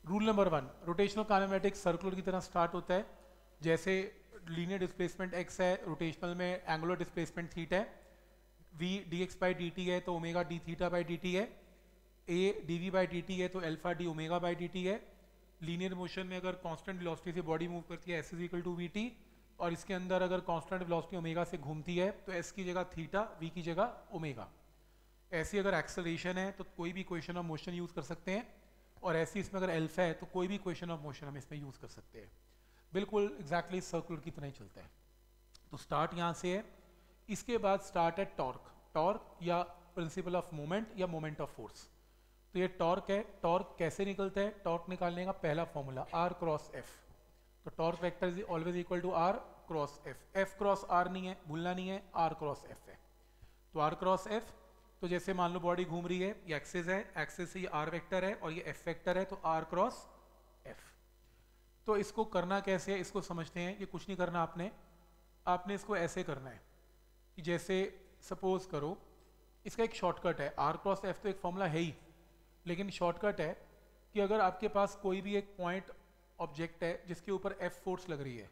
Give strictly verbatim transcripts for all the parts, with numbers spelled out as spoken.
Rule number one, rotational kinematics circular की तरह start होता है। जैसे लीनियर डिस्प्लेसमेंट एक्स है, रोटेशनल में एंगुलर डिस्प्लेसमेंट थीटा है, V D X by D T है तो omega D theta by D T है, A D V by D T है तो alpha D omega by D T है। Linear motion में अगर कांस्टेंट वेलोसिटी से बॉडी मूव करती है S is equal to V T, और इसके अंदर अगर कांस्टेंट वेलोसिटी ओमेगा से घूमती है तो एस की जगह थीटा, वी की जगह ओमेगा। ऐसी अगर एक्सेलरेशन है तो कोई भी इक्वेशन ऑफ मोशन यूज़ कर सकते हैं, और ऐसी इसमें अगर अल्फा है तो कोई भी इक्वेशन ऑफ मोशन हम इसमें यूज़ कर सकते हैं। बिल्कुल एग्जैक्टली सर्कुलर की तरह ही चलता है। तो स्टार्ट यहाँ से है। इसके बाद स्टार्ट है टॉर्क। टॉर्क या प्रिंसिपल ऑफ मोमेंट या मोमेंट ऑफ फोर्स। तो ये टॉर्क है। टॉर्क कैसे निकलता है? टॉर्क निकालने का पहला फॉर्मूला आर क्रॉस एफ। तो torque vector is always equal to R cross F. F cross R नहीं है, भूलना नहीं है, आर क्रॉस एफ है। तो आर क्रॉस एफ, तो जैसे मान लो बॉडी घूम रही है, ये एक्सिस है, एक्सिस से ये आर वेक्टर है और ये एफ वेक्टर है, तो आर क्रॉस एफ। तो इसको करना कैसे है इसको समझते हैं। ये कुछ नहीं करना आपने, आपने इसको ऐसे करना है कि जैसे सपोज करो, इसका एक शॉर्टकट है। आर क्रॉस एफ तो एक फॉर्मूला है ही, लेकिन शॉर्टकट है कि अगर आपके पास कोई भी एक पॉइंट ऑब्जेक्ट है जिसके ऊपर एफ फोर्स लग रही है,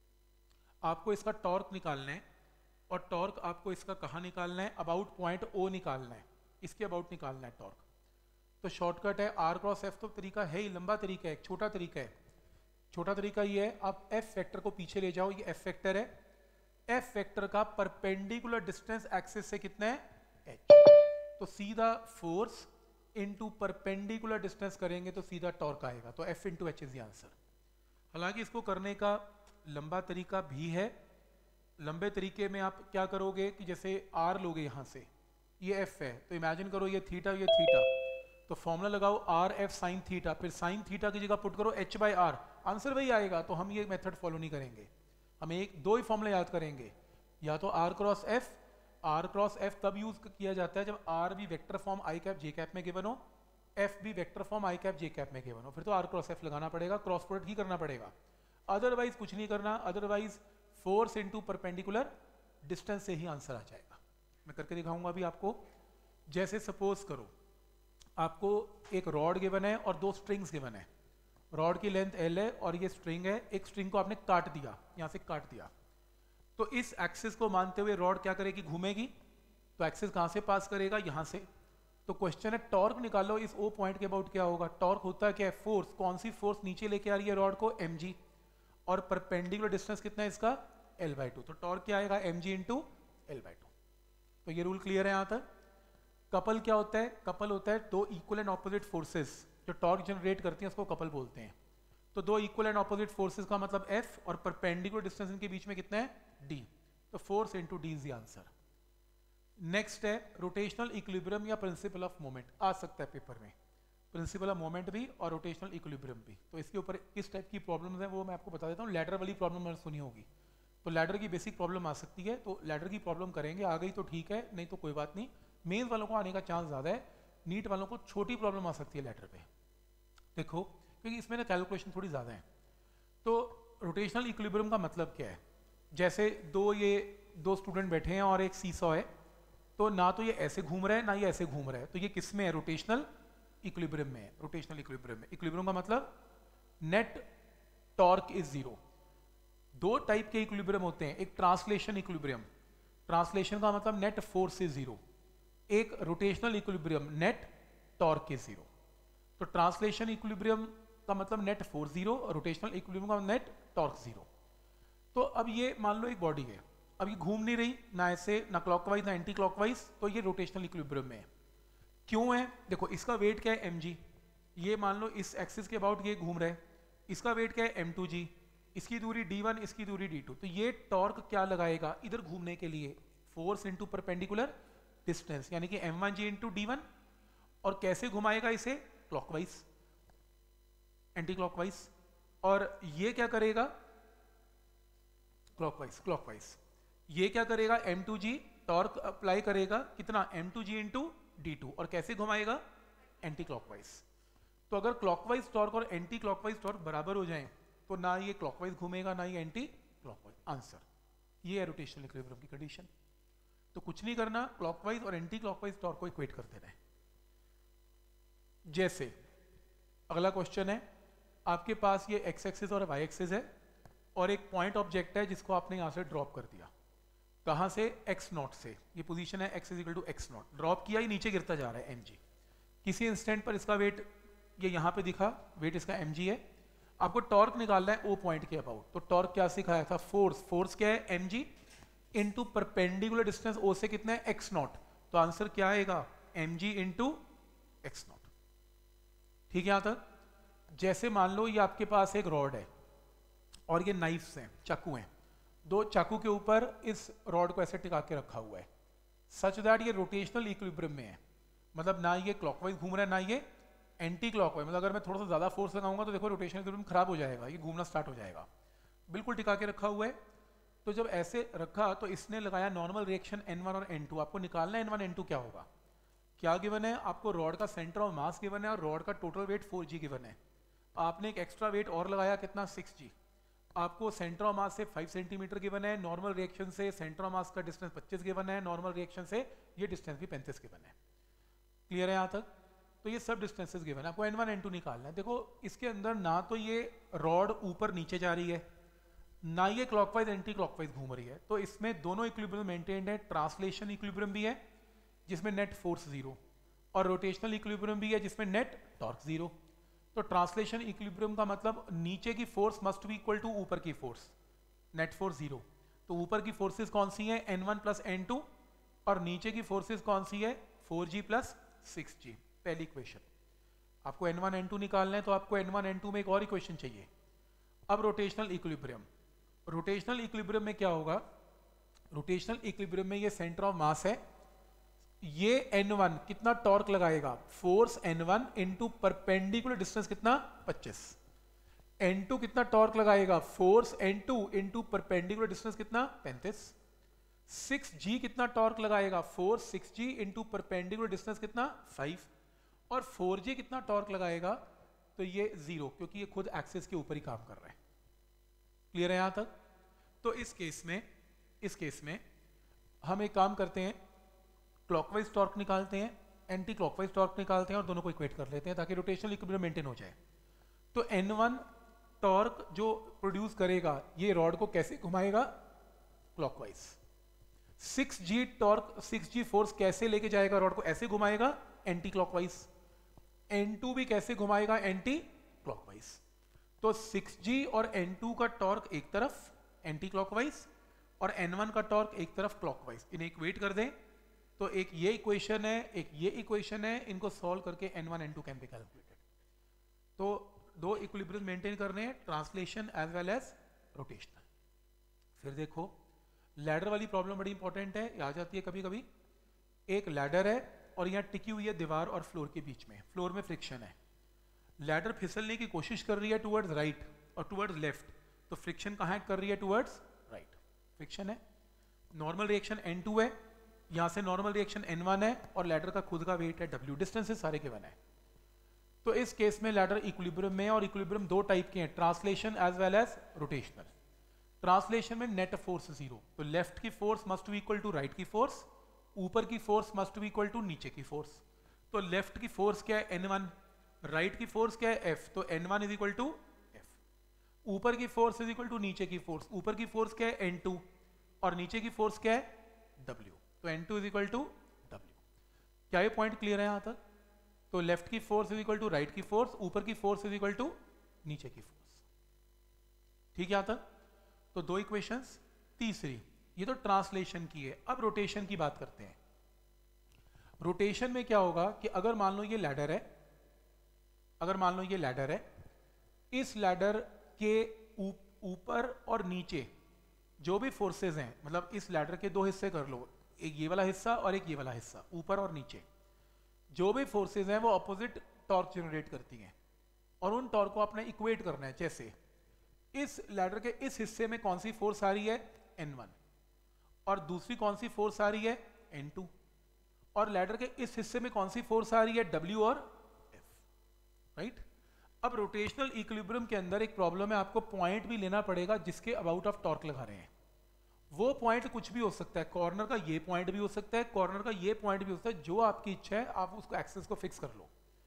आपको इसका टॉर्क निकालना है, और टॉर्क आपको इसका कहाँ निकालना है? अबाउट पॉइंट ओ निकालना है, इसके अबाउट निकालना है टॉर्क। तो शॉर्टकट है आर क्रॉस एफ। तो तरीका है ही, लंबा तरीका है, एक छोटा तरीका है। छोटा तरीका ये है, आप एफ वेक्टर को पीछे ले जाओ, ये एफ वेक्टर है, एफ वेक्टर का परपेंडिकुलर डिस्टेंस एक्सिस से कितना है? एच। तो सीधा फोर्स इनटू परपेंडिकुलर डिस्टेंस करेंगे तो सीधा टॉर्क आएगा। तो F into H is the answer. हालांकि इसको करने का लंबा तरीका भी है। लंबे तरीके में आप क्या करोगे कि जैसे आर लोगे यहाँ से, ये एफ है, तो इमेजिन करो ये थीटा, ये थीटा, तो फॉर्मूला लगाओ आर एफ साइन थीटा, फिर साइन थीटा की जगह पुट करो एच बाई आर, आंसर वही आएगा। तो हम ये मेथड फॉलो नहीं करेंगे, हम एक दो ही फॉर्मूला याद करेंगे, या तो R cross F. Are cross F तब यूज किया जाता है जब आर भी vector form I cap J cap में गिवन हो, एफ भी vector form I cap J cap में गिवन हो, फिर तो आर क्रॉस एफ लगाना पड़ेगा, क्रॉस प्रोडक्ट ही करना पड़ेगा, अदरवाइज कुछ नहीं करना। Otherwise force into perpendicular distance से ही आंसर आ जाएगा। मैं करके दिखाऊंगा अभी आपको। जैसे सपोज करो आपको एक रॉड गिवन है और दो स्ट्रिंग्स गिवन है। रॉड की लेंथ एल है और ये स्ट्रिंग है। एक स्ट्रिंग को आपने काट दिया, यहाँ से काट दिया, तो इस एक्सिस को मानते हुए रॉड क्या करेगी? घूमेगी। तो एक्सिस कहाँ से पास करेगा? यहाँ से। तो क्वेश्चन है टॉर्क निकालो इस ओ पॉइंट के अबाउट क्या होगा? टॉर्क होता है क्या है? फोर्स। कौन सी फोर्स नीचे लेके आ रही है रॉड को? M G. और परपेंडिकुलर डिस्टेंस कितना है इसका? L by two. तो टॉर्क क्या आएगा? M G into L by two. तो ये रूल क्लियर है यहाँ तक। कपल क्या होता है? कपल होता है दो इक्वल एंड ऑपोजिट फोर्सेस जो टॉर्क जनरेट करती हैं, उसको कपल बोलते हैं। तो दो इक्वल एंड ऑपोजिट फोर्सेस का मतलब एफ, और परपेंडिकुलर डिस्टेंस इनके बीच में कितना है? डी। तो force into D is the answer. Next है रोटेशनल इक्विलिब्रियम या प्रिंसिपल ऑफ मोमेंट। आ सकता है पेपर में, प्रिंसिपल ऑफ मोमेंट भी और रोटेशनल इक्विलिब्रियम भी। तो इसके ऊपर किस टाइप की प्रॉब्लम्स हैं वो मैं आपको बता देता हूँ। लैडर वाली प्रॉब्लम मैंने सुनी होगी, तो लैडर की बेसिक प्रॉब्लम आ सकती है, तो लैडर की प्रॉब्लम करेंगे। आ गई तो ठीक है, नहीं तो कोई बात नहीं। मेंस वालों को आने का चांस ज़्यादा है, नीट वालों को छोटी प्रॉब्लम आ सकती है लैडर पे। देखो, क्योंकि इसमें ना कैलकुलेशन थोड़ी ज़्यादा है। तो रोटेशनल इक्विलिब्रियम का मतलब क्या है? जैसे दो ये दो स्टूडेंट बैठे हैं और एक सीसॉ है, तो ना तो ये ऐसे घूम रहा है ना ये ऐसे घूम रहा है, तो ये किस में है? रोटेशनल इक्विलिब्रियम में है। रोटेशनल इक्विलिब्रियम में, इक्विलिब्रियम का मतलब नेट टॉर्क इज जीरो। दो टाइप के इक्विलिब्रियम होते हैं, एक ट्रांसलेशन इक्विलिब्रियम, ट्रांसलेशन का मतलब नेट फोर्स इज जीरो। एक rotational equilibrium, net torque is zero. तो ट्रांसलेशन इक्विलिब्रियम का मतलब नेट फोर्स जीरो, और रोटेशनल इक्विलिब्रियम का नेट टॉर्क जीरो। तो अब ये मान लो एक बॉडी है, अब ये घूम नहीं रही, ना ऐसे ना क्लॉकवाइज ना एंटी क्लॉकवाइज, तो ये रोटेशनल इक्विलिब्रियम में है। क्यों है? देखो, इसका वेट क्या है? M G. ये मान लो इस एक्सिस के अबाउट ये घूम रहा है, इसका वेट क्या है? M two G. इसकी दूरी डी वन, इसकी दूरी डी टू। तो ये टॉर्क क्या लगाएगा इधर घूमने के लिए? फोर्स इंटू परपेंडिकुलर डिस्टेंस, यानी कि M one G into D one. और कैसे घुमाएगा इसे? Clockwise, anti clockwise. और ये क्या करेगा? Clockwise, clockwise. ये क्या करेगा? M two G torque apply करेगा, कितना? M two G into D two. और कैसे घुमाएगा? Anti clockwise. तो अगर क्लॉकवाइज टॉर्क और एंटी क्लॉकवाइज टॉर्क बराबर हो जाएं, तो ना ये क्लॉकवाइज घूमेगा ना ये एंटी क्लॉकवाइज। आंसर ये है रोटेशनल इक्विलिब्रियम की कंडीशन। तो कुछ नहीं करना, क्लॉकवाइज और एंटी क्लॉकवाइज टॉर्क को इक्वेट करते रहे। जैसे अगला क्वेश्चन है, आपके पास ये एक्स एक्सिस और वाई एक्सिस है और एक पॉइंट ऑब्जेक्ट है जिसको आपने यहाँ से ड्रॉप कर दिया। कहाँ से? एक्स नॉट से। ये पोजीशन है x is equal to x nought, drop किया, ही नीचे गिरता जा रहा है एम जी। किसी इंस्टेंट पर इसका वेट ये यहाँ पे दिखा, वेट इसका एम जी है। आपको टॉर्क निकालना है ओ पॉइंट के अबाउट, तो टॉर्क क्या सिखाया था? फोर्स। फोर्स क्या है? M G into perpendicular distance O से कितना है? X nought. तो आंसर क्या आएगा? M G into x nought. ठीक है यहाँ तक? जैसे मान लो ये आपके पास एक रॉड है और ये नाइफ्स हैं, चाकू हैं, दो चाकू के ऊपर इस रॉड को ऐसे टिका के रखा हुआ है सच दैट ये रोटेशनल इक्विलिब्रियम में है, मतलब ना ये क्लॉकवाइज घूम रहा है ना ये एंटी क्लॉकवाइज। मतलब अगर मैं थोड़ा सा ज़्यादा फोर्स लगाऊंगा तो देखो रोटेशनल इक्विलिब्रियम खराब हो जाएगा, ये घूमना स्टार्ट हो जाएगा। बिल्कुल टिका के रखा हुआ है। तो जब ऐसे रखा तो इसने लगाया नॉर्मल रिएक्शन एन वन और एन टू। आपको निकालना है एन वन एन टू क्या होगा। क्या गिवन है आपको? रॉड का सेंटर ऑफ मास गिवन है और रॉड का total weight four g given है। आपने एक एक्स्ट्रा वेट और लगाया, कितना? Six g. आपको सेंटर ऑफ मास से फाइव सेंटीमीटर गिवन है, नॉर्मल रिएक्शन से सेंटर ऑफ मास का डिस्टेंस पच्चीस गिवन है, नॉर्मल रिएक्शन से ये डिस्टेंस भी पैंतीस गिवन है। क्लियर है यहाँ तक? तो ये सब डिस्टेंसेस गिवन है, आपको एन वन एन टू निकालना है। देखो इसके अंदर ना तो ये रॉड ऊपर नीचे जा रही है, ना ये क्लॉकवाइज एंटी क्लॉकवाइज घूम रही है, तो इसमें दोनों इक्विलिब्रियम मेंटेन्ड है। ट्रांसलेशन इक्विलिब्रियम भी है जिसमें नेट फोर्स जीरो, और रोटेशनल इक्विलिब्रियम भी है जिसमें नेट टॉर्क जीरो। तो ट्रांसलेशन इक्विलिब्रियम का मतलब नीचे की force must be equal to ऊपर की फोर्स, नेट फोर्स जीरो। तो ऊपर की फोर्सेस कौन सी है? N one plus N two, और नीचे की फोर्सेस कौन सी है? Four g plus six g. पहली इक्वेशन। आपको एन वन एन टू निकालना है तो आपको एन वन एन टू में एक और इक्वेशन चाहिए। अब रोटेशनल इक्विलिब्रियम, रोटेशनल इक्विलिब्रियम में क्या होगा? रोटेशनल इक्विलिब्रियम में ये सेंटर ऑफ मास है, ये एन वन कितना टॉर्क लगाएगा? Force N one into perpendicular distance कितना? पच्चीस। एन टू कितना टॉर्क लगाएगा? Force N two into perpendicular distance कितना? पैंतीस। सिक्स जी कितना टॉर्क लगाएगा? Force six g into perpendicular distance कितना? फाइव। और फोर जी कितना टॉर्क लगाएगा? तो ये जीरो, क्योंकि ये खुद एक्सिस के ऊपर ही काम कर रहा है। क्लियर है यहां तक? तो इस केस में इस केस में हम एक काम करते हैं, क्लॉकवाइज टॉर्क निकालते हैं, एंटी क्लॉकवाइज टॉर्क निकालते हैं और दोनों को इक्वेट कर लेते हैं ताकि रोटेशनल इक्विलिब्रियम मेंटेन हो जाए। तो एन वन टॉर्क जो प्रोड्यूस करेगा ये रॉड को कैसे घुमाएगा? Clockwise. Six g torque, six g force कैसे लेके जाएगा रॉड को? ऐसे घुमाएगा, एंटी क्लॉकवाइज। एन टू भी कैसे घुमाएगा? Anti clockwise. तो सिक्स जी और एन टू का टॉर्क एक तरफ एंटी क्लॉकवाइज और एन वन का टॉर्क एक तरफ क्लॉकवाइज। इन्हें इक्वेट कर दें तो एक ये इक्वेशन है, एक ये इक्वेशन है, इनको सॉल्व करके N one N two can be calculated. तो दो इक्विलिब्रियम मेंटेन करने हैं, translation as well as rotational. फिर देखो लैडर वाली प्रॉब्लम बड़ी इंपॉर्टेंट है, आ जाती है कभी कभी। एक लैडर है और यहाँ टिकी हुई है दीवार और फ्लोर के बीच में, फ्लोर में फ्रिक्शन है। लैडर फिसलने की कोशिश कर रही है टुवर्ड्स राइट और टुवर्ड्स लेफ्ट, तो फ्रिक्शन कहाँ एक्ट कर रही है? Towards right. फ्रिक्शन है, नॉर्मल रिएक्शन एन टू है, यहाँ से नॉर्मल रिएक्शन एन वन है और लैडर का खुद का वेट है डब्ल्यू। डिस्टेंसेस सारे गिवन है। तो इस केस में लैडर इक्विलिब्रियम में, और इक्विलिब्रियम दो टाइप के हैं, translation as well as rotational. Translation में नेट फोर्स जीरो, तो लेफ्ट की force must be equal to right की फोर्स, ऊपर की force must be equal to नीचे की फोर्स। तो लेफ्ट की फोर्स क्या है? N one. राइट की फोर्स क्या है? एफ। तो N one is equal to F. ऊपर की फोर्स इज इक्वल टू नीचे की फोर्स, ऊपर की फोर्स क्या है? एन टू, और नीचे की फोर्स क्या है? डब्ल्यू। तो N two is equal to W. क्या ये पॉइंट क्लियर है यहां तक? तो लेफ्ट की force is equal to right की फोर्स, ऊपर की फोर्स इज इक्वल टू नीचे की फोर्स। ठीक है यहां तक? तो दो इक्वेशंस। तीसरी, ये तो ट्रांसलेशन की है, अब रोटेशन की बात करते हैं। रोटेशन में क्या होगा कि अगर मान लो ये लैडर है, अगर मान लो ये लैडर है, इस लैडर के ऊपर और नीचे जो भी फोर्सेस हैं, मतलब इस लैडर के दो हिस्से कर लो, एक ये वाला हिस्सा और एक ये वाला हिस्सा, ऊपर और नीचे जो भी फोर्सेस हैं वो अपोजिट टॉर्क जनरेट करती हैं और उन टॉर्क को आपने इक्वेट करना है। जैसे इस लैडर के इस हिस्से में कौन सी फोर्स आ रही है? एन वन, और दूसरी कौन सी फोर्स आ रही है? एन टू, और लैडर के इस हिस्से में कौन सी फोर्स आ रही है? डब्ल्यू और एफ। राइट। अब रोटेशनल इक्विलिब्रियम के अंदर एक प्रॉब्लम है, आपको पॉइंट भी लेना पड़ेगा जिसके अबाउट ऑफ टॉर्क लगा रहे हैं। वो पॉइंट कुछ भी हो सकता है, कॉर्नर का ये पॉइंट भी हो सकता है, कॉर्नर का ये पॉइंट भी हो सकता है, जो आपकी इच्छा है आप उसको एक्सेस को फिक्स कर लो।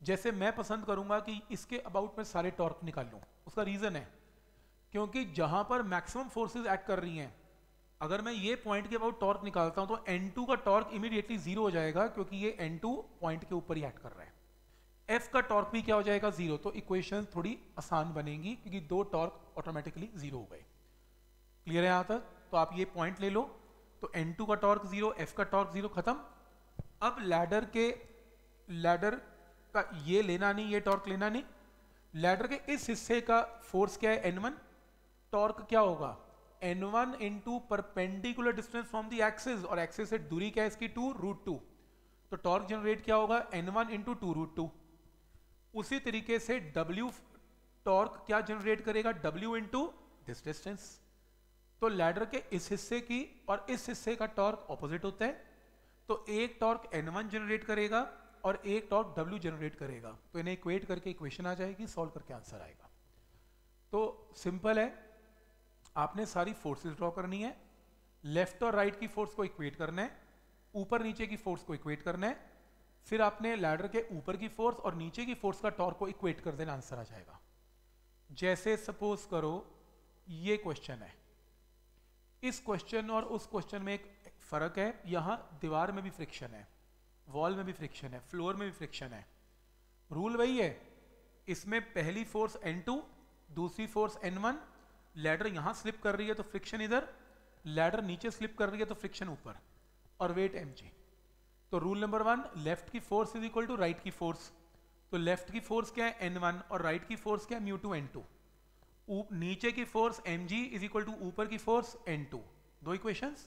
जैसे मैं पसंद करूंगा कि इसके अबाउट में सारे टॉर्क निकाल लूं। उसका रीजन है क्योंकि जहां पर मैक्सिमम फोर्सेस एक्ट कर रही हैं, अगर मैं ये पॉइंट के अबाउट टॉर्क निकालता हूं तो एन टू का टॉर्क इमीडिएटली जीरो हो जाएगा क्योंकि ये एन टू पॉइंट के ऊपर ही एक्ट कर रहा है। एफ का टॉर्क भी क्या हो जाएगा, जीरो। तो इक्वेशन थोड़ी आसान बनेगी क्योंकि दो टॉर्क ऑटोमेटिकली जीरो हो गए। क्लियर है यहां तक? तो आप ये पॉइंट ले लो, तो एन टू का टॉर्क जीरो, एफ का टॉर्क जीरो, खत्म। अब लैडर के लैडर का ये लेना नहीं, ये टॉर्क लेना नहीं, लैडर के इस हिस्से का फोर्स क्या है, एन वन। टॉर्क क्या होगा, N one into perpendicular distance from the axis, और एक्सिस से दूरी क्या है इसकी, टू रूट टू। तो टॉर्क जनरेट क्या होगा, N one into two root two. उसी तरीके से W टॉर्क क्या जनरेट करेगा, W इंटू दिस डिस्टेंस। तो लैडर के इस हिस्से की और इस हिस्से का टॉर्क ऑपोजिट होता है, तो एक टॉर्क एन वन जनरेट करेगा और एक टॉर्क W जनरेट करेगा। तो इन्हें इक्वेट करके इक्वेशन आ जाएगी, सॉल्व करके आंसर आएगा। तो सिंपल है, आपने सारी फोर्सेस ड्रॉ करनी है, लेफ्ट और राइट की फोर्स को इक्वेट करना है, ऊपर नीचे की फोर्स को इक्वेट करना है, फिर आपने लैडर के ऊपर की फोर्स और नीचे की फोर्स का टॉर्क को इक्वेट कर देना, आंसर आ जाएगा। जैसे सपोज करो ये क्वेश्चन है, इस क्वेश्चन और उस क्वेश्चन में एक फर्क है, यहां दीवार में भी फ्रिक्शन है, वॉल में भी फ्रिक्शन है, फ्लोर में भी फ्रिक्शन है। रूल वही है, इसमें पहली फोर्स एन टू, दूसरी फोर्स एन वन, लैडर यहां स्लिप कर रही है तो फ्रिक्शन इधर, लैडर नीचे स्लिप कर रही है तो फ्रिक्शन ऊपर, और वेट एम जी। तो रूल नंबर वन, लेफ्ट की force is equal to right की फोर्स। तो लेफ्ट की फोर्स क्या है, एन वन, और राइट की फोर्स क्या है, म्यू टू एन टू। नीचे की force m g is equal to ऊपर की फोर्स एन टू। दो इक्वेशंस,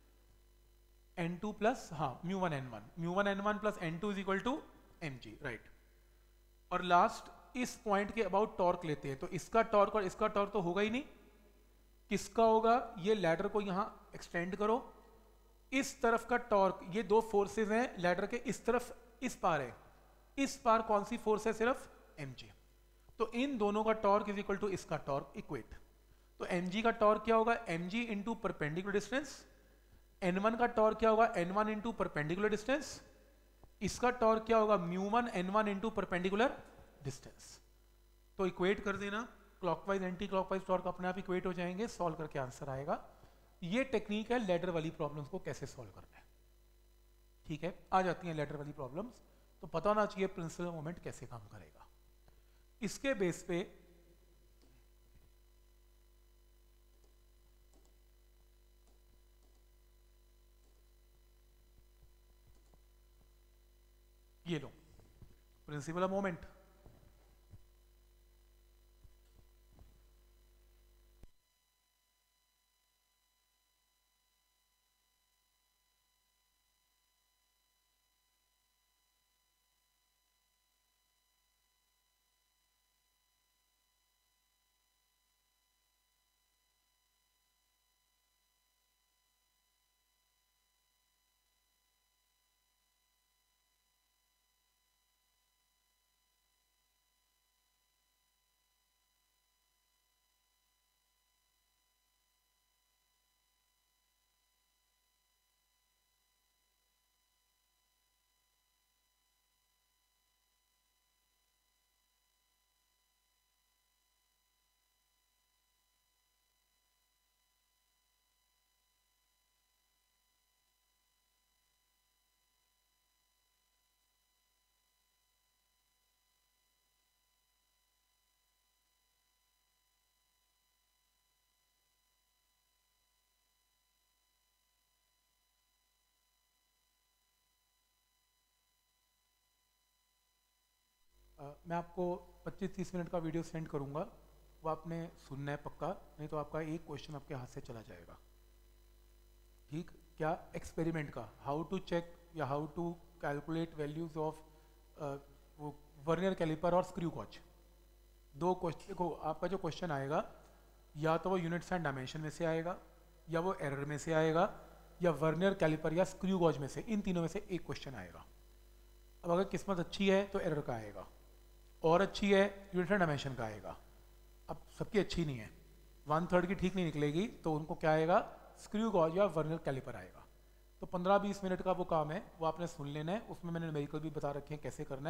एन टू प्लस हाँ mu one N one, mu one N one plus N two is equal to m g, right. और last इस point के about torque लेते हैं, तो इसका टॉर्क और इसका टॉर्क तो होगा ही नहीं, किसका होगा, ये लैडर को यहां एक्सटेंड करो, इस तरफ का टॉर्क, ये दो फोर्सेस हैं लैडर के, इस तरफ इस पार है, इस पार कौन सी फोर्स है, सिर्फ mg। तो इन दोनों का टॉर्क इज इक्वल टू इसका टॉर्क, इक्वेट। तो mg का टॉर्क क्या होगा, mg into perpendicular distance, N one का टॉर्क क्या होगा, N one into perpendicular distance, इसका टॉर्क क्या होगा, mu one N one into perpendicular distance. तो इक्वेट कर देना, क्लॉकवाइज एंटी क्लॉकवाइज टॉर्क अपने आप इक्वेट हो जाएंगे, सॉल्व करके आंसर आएगा। ये टेक्निक है लैडर वाली प्रॉब्लम्स को कैसे सॉल्व करना है। ठीक है, आ जाती हैं लैडर वाली प्रॉब्लम्स, तो पता होना चाहिए प्रिंसिपल मोमेंट कैसे काम करेगा। इसके बेस पे ये लो प्रिंसिपल ऑफ मोमेंट। Uh, मैं आपको पच्चीस तीस मिनट का वीडियो सेंड करूंगा, वो आपने सुनना है पक्का, नहीं तो आपका एक क्वेश्चन आपके हाथ से चला जाएगा। ठीक, क्या एक्सपेरिमेंट का, हाउ टू चेक या how to calculate values of वो वर्नियर कैलिपर और स्क्रू गॉज। दो क्वेश्चन को आपका जो क्वेश्चन आएगा, या तो वो यूनिट्स एंड डायमेंशन में से आएगा, या वो एरर में से आएगा, या वर्नियर कैलिपर या स्क्रू गॉज में से, इन तीनों में से एक क्वेश्चन आएगा। अब अगर किस्मत अच्छी है तो एरर का आएगा, और अच्छी है यूनिट एंड डायमेंशन का आएगा। अब सबकी अच्छी नहीं है, वन थर्ड की ठीक नहीं निकलेगी, तो उनको क्या आएगा, स्क्रू गॉज या वर्नियर कैलिपर आएगा। तो पंद्रह बीस मिनट का वो काम है, वो आपने सुन लेना है, उसमें मैंने न्यूमेरिकल भी बता रखे हैं कैसे करना है,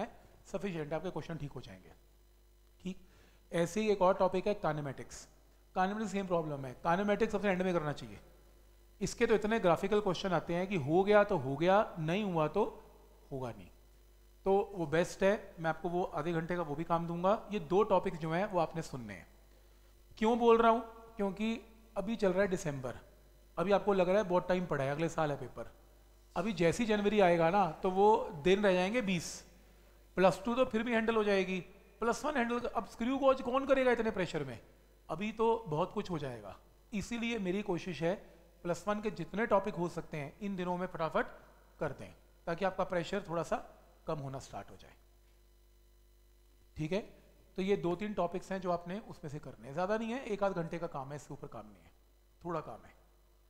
सफिशिएंट है, आपके क्वेश्चन ठीक हो जाएंगे। ठीक, ऐसे ही एक और टॉपिक है काइनेमेटिक्स। काइनेमेटिक्स सेम प्रॉब्लम है, काइनेमेटिक्स सबसे एंड में करना चाहिए। इसके तो इतने ग्राफिकल क्वेश्चन आते हैं कि हो गया तो हो गया, नहीं हुआ तो होगा नहीं, तो वो बेस्ट है। मैं आपको वो आधे घंटे का वो भी काम दूंगा। ये दो टॉपिक जो हैं वो आपने सुनने हैं। क्यों बोल रहा हूँ? क्योंकि अभी चल रहा है दिसंबर, अभी आपको लग रहा है बहुत टाइम पड़ा है, अगले साल है पेपर। अभी जैसी जनवरी आएगा ना तो वो दिन रह जाएंगे बीस। प्लस टू तो फिर भी हैंडल हो जाएगी, प्लस वन हैंडल, अब स्क्रू को कौन करेगा इतने प्रेशर में? अभी तो बहुत कुछ हो जाएगा। इसीलिए मेरी कोशिश है प्लस वन के जितने टॉपिक हो सकते हैं इन दिनों में फटाफट कर दें, ताकि आपका प्रेशर थोड़ा सा कम होना स्टार्ट हो जाए। ठीक है, तो ये दो तीन टॉपिक्स हैं जो आपने उसमें से करने हैं, ज़्यादा नहीं है, एक आध घंटे का काम है, इससे ऊपर काम नहीं है, थोड़ा काम है।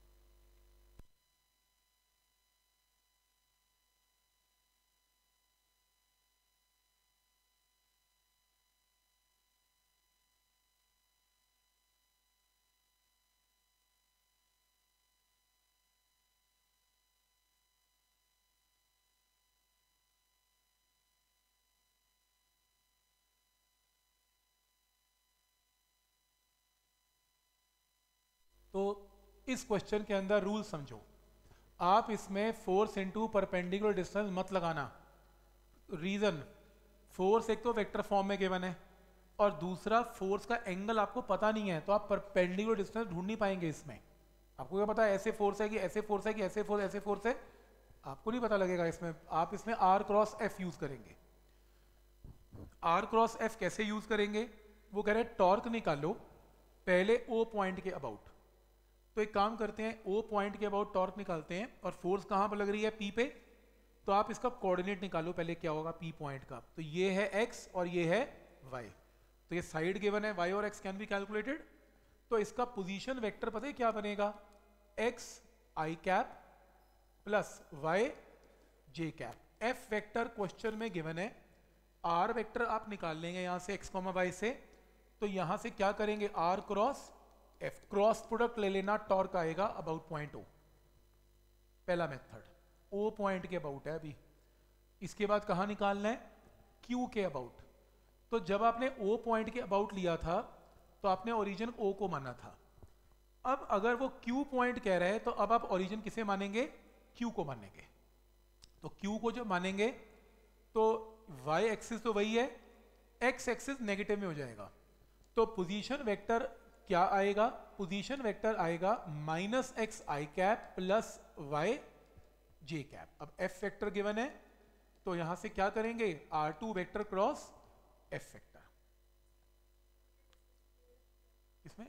तो इस क्वेश्चन के अंदर रूल समझो। आप इसमें फोर्स इनटू परपेंडिकुलर डिस्टेंस मत लगाना। रीजन, फोर्स एक तो वेक्टर फॉर्म में गिवन है और दूसरा फोर्स का एंगल आपको पता नहीं है, तो आप परपेंडिकुलर डिस्टेंस ढूंढ नहीं पाएंगे इसमें। आपको क्या पता है ऐसे फोर्स है कि ऐसे फोर्स है कि ऐसे फोर्स ऐसे फोर्स है, आपको नहीं पता लगेगा इसमें। आप इसमें आर क्रॉस एफ यूज करेंगे। आर क्रॉस एफ कैसे यूज करेंगे? वो कह रहे हैं टॉर्क निकालो पहले ओ पॉइंट के अबाउट। तो एक काम करते हैं, ओ पॉइंट के अबाउट टॉर्क निकालते हैं और फोर्स कहां पर लग रही है? पी पे। तो आप इसका कोऑर्डिनेट निकालो पहले, क्या होगा पी पॉइंट का? तो ये है एक्स और ये है वाई। तो ये साइड गिवन है, वाई और एक्स कैन बी कैलकुलेटेड। तो इसका पोजीशन वेक्टर पता है क्या बनेगा? X i cap plus y j cap. F vector question में गिवन है, आर वेक्टर आप निकाल लेंगे यहां से एक्स कॉमा वाई से। तो यहां से क्या करेंगे? R cross F, cross product ले लेना, टॉर्क आएगा अबाउट पॉइंट ओ। पहला मेथड ओ पॉइंट के अबाउट है अभी। इसके बाद कहां निकालना है? क्यू के अबाउट। तो जब आपने ओ पॉइंट के अबाउट लिया था तो आपने ओरिजिन ओ को माना था। अब अगर वो क्यू पॉइंट कह रहे हैं तो अब आप ओरिजिन किसे मानेंगे? क्यू को मानेंगे। तो क्यू को जब मानेंगे तो वाई एक्सिस तो वही है, एक्स एक्सिस नेगेटिव में हो जाएगा। तो पोजीशन वेक्टर क्या आएगा? पोजीशन वेक्टर आएगा minus x i cap plus y j cap. अब एफ वेक्टर गिवन है तो यहां से क्या करेंगे? R two vector cross F vector. इसमें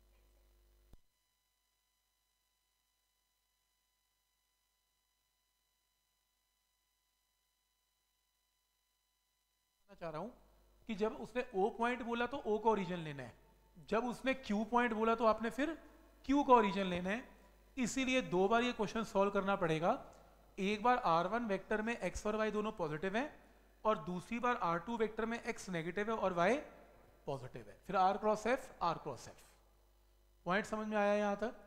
चाह रहा हूं कि जब उसने ओ पॉइंट बोला तो ओ का ओरिजिन लेना है, जब उसने क्यू पॉइंट बोला तो आपने फिर क्यू का ओरिजिन लेना है। इसीलिए दो बार ये क्वेश्चन सॉल्व करना पड़ेगा। एक बार आर वन वेक्टर में एक्स और वाई दोनों पॉजिटिव हैं और दूसरी बार आर टू वेक्टर में एक्स नेगेटिव है और वाई पॉजिटिव है। फिर r cross F, are cross F. Point समझ में आया यहां तक?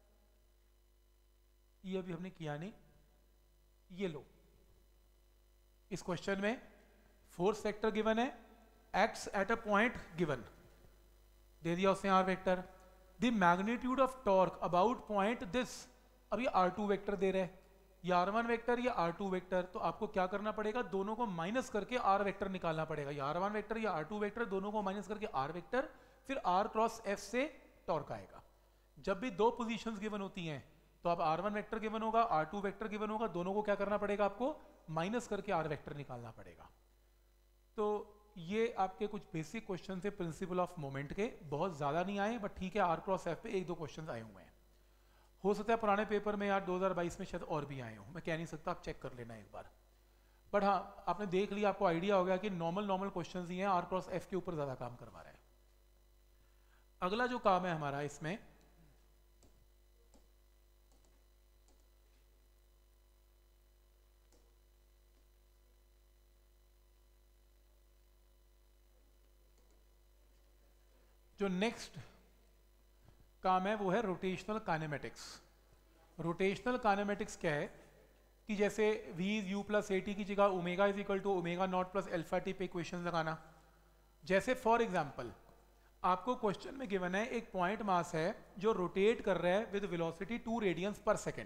ये अभी हमने किया नहीं। ये लो, इस क्वेश्चन में फोर्स वेक्टर गिवन है, acts at a point given, दे दिया उसने r vector. The magnitude of torque about point this, अब ये आर टू वेक्टर दे रहे हैं, ये आर वन वेक्टर, ये आर टू वेक्टर। तो आपको क्या करना पड़ेगा? दोनों को माइनस करके आर वेक्टर निकालना पड़ेगा। ये आर वन वेक्टर, ये आर टू वेक्टर, दोनों को माइनस करके आर वेक्टर, फिर आर क्रॉस एफ से टॉर्क आएगा। जब भी दो पोजीशंस गिवन होती हैं तो अब आर वन वेक्टर गिवन होगा, आर टू वेक्टर गिवन होगा, दोनों को क्या करना पड़ेगा? आपको माइनस करके आर वेक्टर निकालना पड़ेगा। तो ये आपके कुछ बेसिक क्वेश्चन थे प्रिंसिपल ऑफ मोमेंट के, बहुत ज़्यादा नहीं आए बट ठीक है, आर क्रॉस एफ पे एक दो क्वेश्चन आए हुए हैं। हो सकता है पुराने पेपर में यार दो हज़ार बाईस में शायद और भी आए हों, मैं कह नहीं सकता, आप चेक कर लेना एक बार। बट हाँ, आपने देख लिया, आपको आइडिया हो गया कि नॉर्मल नॉर्मल क्वेश्चन ही हैं, आर क्रॉस एफ के ऊपर ज़्यादा काम करवा रहा है। अगला जो काम है हमारा इसमें, जो नेक्स्ट काम है वो है रोटेशनल काइनेमेटिक्स। रोटेशनल काइनेमेटिक्स क्या है? कि जैसे v is u plus a t की जगह omega is equal to omega nought plus alpha t पे इक्वेशन लगाना। जैसे फॉर एग्जांपल आपको क्वेश्चन में गिवन है एक पॉइंट मास है जो रोटेट कर रहा है with velocity two radians per second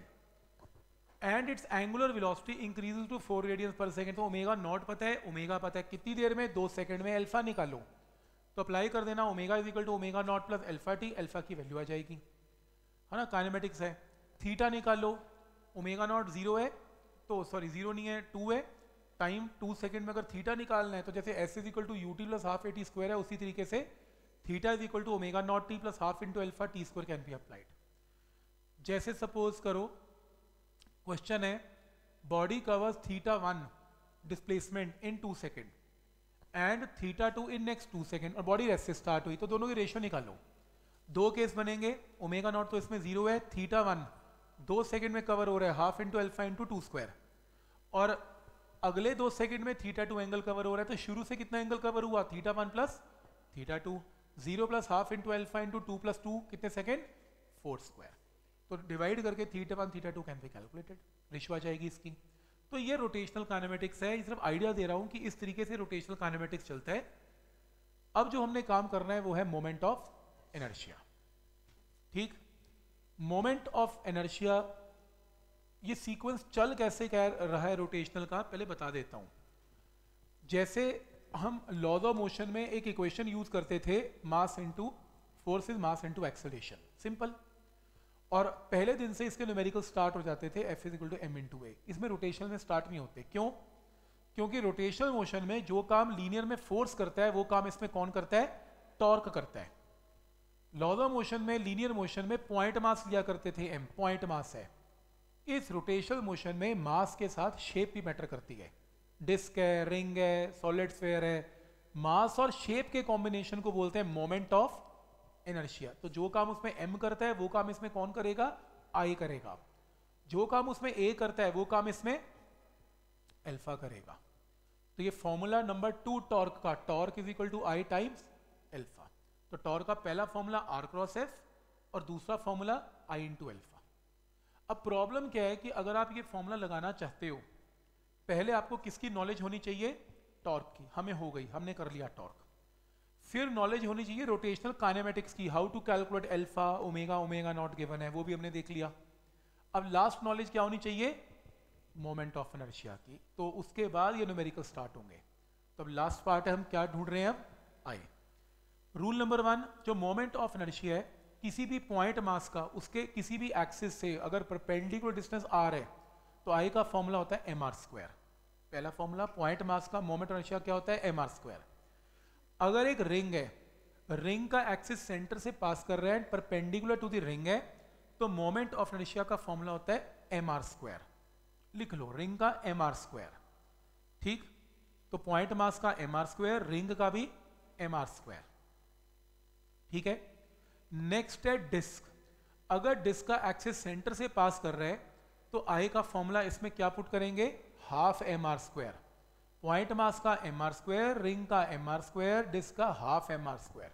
and its angular velocity increases to four radians per second. तो ओमेगा नॉट पता है, ओमेगा पता है, कितनी देर में, दो सेकंड में। अल्फा निकालो तो अप्लाई कर देना omega is equal to omega nought plus alpha t, alpha की वैल्यू आ जाएगी, है ना, काइनेमेटिक्स है। थीटा निकालो, ओमेगा नॉट जीरो है तो सॉरी जीरो नहीं है, टू है, टाइम टू सेकंड में अगर थीटा निकालना है तो जैसे s is equal to u t plus half a t square है उसी तरीके से theta is equal to omega nought t plus half into alpha t square can be applied. जैसे सपोज करो क्वेश्चन है body covers theta one displacement in two second and theta two in next two second और body rest से start हुई, तो दोनों की ratio निकालो। दो केस बनेंगे, ओमेगा नॉट तो इसमें जीरो है, थीटा वन दो सेकंड में कवर हो रहा है half into alpha into two square, और अगले दो सेकंड में थीटा टू एंगल कवर हो रहा है, तो शुरू से कितना एंगल कवर हुआ, theta one plus theta two, zero plus half into alpha into two plus two कितने सेकंड, फोर स्क्वायर। तो डिवाइड करके theta one theta two can be calculated, ratio आ जाएगी इसकी। तो ये रोटेशनल काइनेमेटिक्स है, ये सिर्फ आइडिया दे रहा हूं कि इस तरीके से रोटेशनल काइनेमेटिक्स चलता है। अब जो हमने काम करना है वो है मोमेंट ऑफ इनर्शिया। ठीक, मोमेंट ऑफ इनर्शिया, ये सीक्वेंस चल कैसे कह रहा है रोटेशनल का पहले बता देता हूं। जैसे हम लॉज ऑफ मोशन में एक इक्वेशन यूज करते थे, mass into force is mass into acceleration, simple, और पहले दिन से इसके न्यूमेरिकल स्टार्ट हो जाते थे F is equal to M into A. इसमें रोटेशनल में स्टार्ट नहीं होते, क्यों? क्योंकि रोटेशनल मोशन में जो काम लीनियर में फोर्स करता है वो काम इसमें कौन करता है, टॉर्क करता है। लॉज ऑफ मोशन में, लीनियर मोशन में पॉइंट मास लिया करते थे एम, पॉइंट मास है। इस रोटेशनल मोशन में मास के साथ शेप भी मैटर करती है, डिस्क है, रिंग है, सॉलिड स्फीयर है, मास और शेप के कॉम्बिनेशन को बोलते हैं मोमेंट ऑफ इनर्शिया। तो जो काम उसमें एम करता है वो काम इसमें कौन करेगा, आई करेगा। जो काम उसमें ए करता है वो काम इसमें अल्फा करेगा। तो ये फॉर्मूला नंबर टू टॉर्क का, torque is equal to I times alpha. तो टॉर्क का पहला फॉर्मूला आर क्रॉस एफ और दूसरा फॉर्मूला आई इंटू अल्फा। अब प्रॉब्लम क्या है कि अगर आप ये फॉर्मूला लगाना चाहते हो, पहले आपको किसकी नॉलेज होनी चाहिए, टॉर्क की, हमें हो गई, हमने कर लिया टॉर्क। फिर नॉलेज होनी चाहिए रोटेशनल काइनेमेटिक्स की, how to calculate alpha, omega, omega naught given है, वो भी हमने देख लिया। अब लास्ट नॉलेज क्या होनी चाहिए, मोमेंट ऑफ इनर्शिया की। तो उसके बाद ये न्यूमेरिकल स्टार्ट होंगे। तो अब लास्ट पार्ट है, हम क्या ढूंढ रहे हैं, अब आए रूल नंबर वन, जो मोमेंट ऑफ इनर्शिया है किसी भी पॉइंट मास का उसके किसी भी एक्सिस से अगर परपेंडिकुलर डिस्टेंस आर है तो आई का फॉर्मूला होता है एम आर स्क्वायर। पहला फॉर्मूला पॉइंट मास का मोमेंट ऑफ इनर्शिया क्या होता है, एम आर स्क्वायर। अगर एक रिंग है, रिंग का एक्सिस सेंटर से पास कर रहा है, परपेंडिकुलर टू द रिंग है, तो मोमेंट ऑफ इनर्शिया का फॉर्मूला होता है एम आर स्क्वायर। लिख लो, रिंग का एम आर स्क्वायर। ठीक, तो पॉइंट मास का एम आर स्क्वायर, रिंग का भी एम आर स्क्वायर। ठीक है, नेक्स्ट है डिस्क। अगर डिस्क का एक्सिस सेंटर से पास कर रहा है तो आई का फॉर्मूला इसमें क्या पुट करेंगे, half M R square. Point mass का एम आर स्क्वायर, रिंग का एम आर स्क्वायर, डिस्क का half M R square.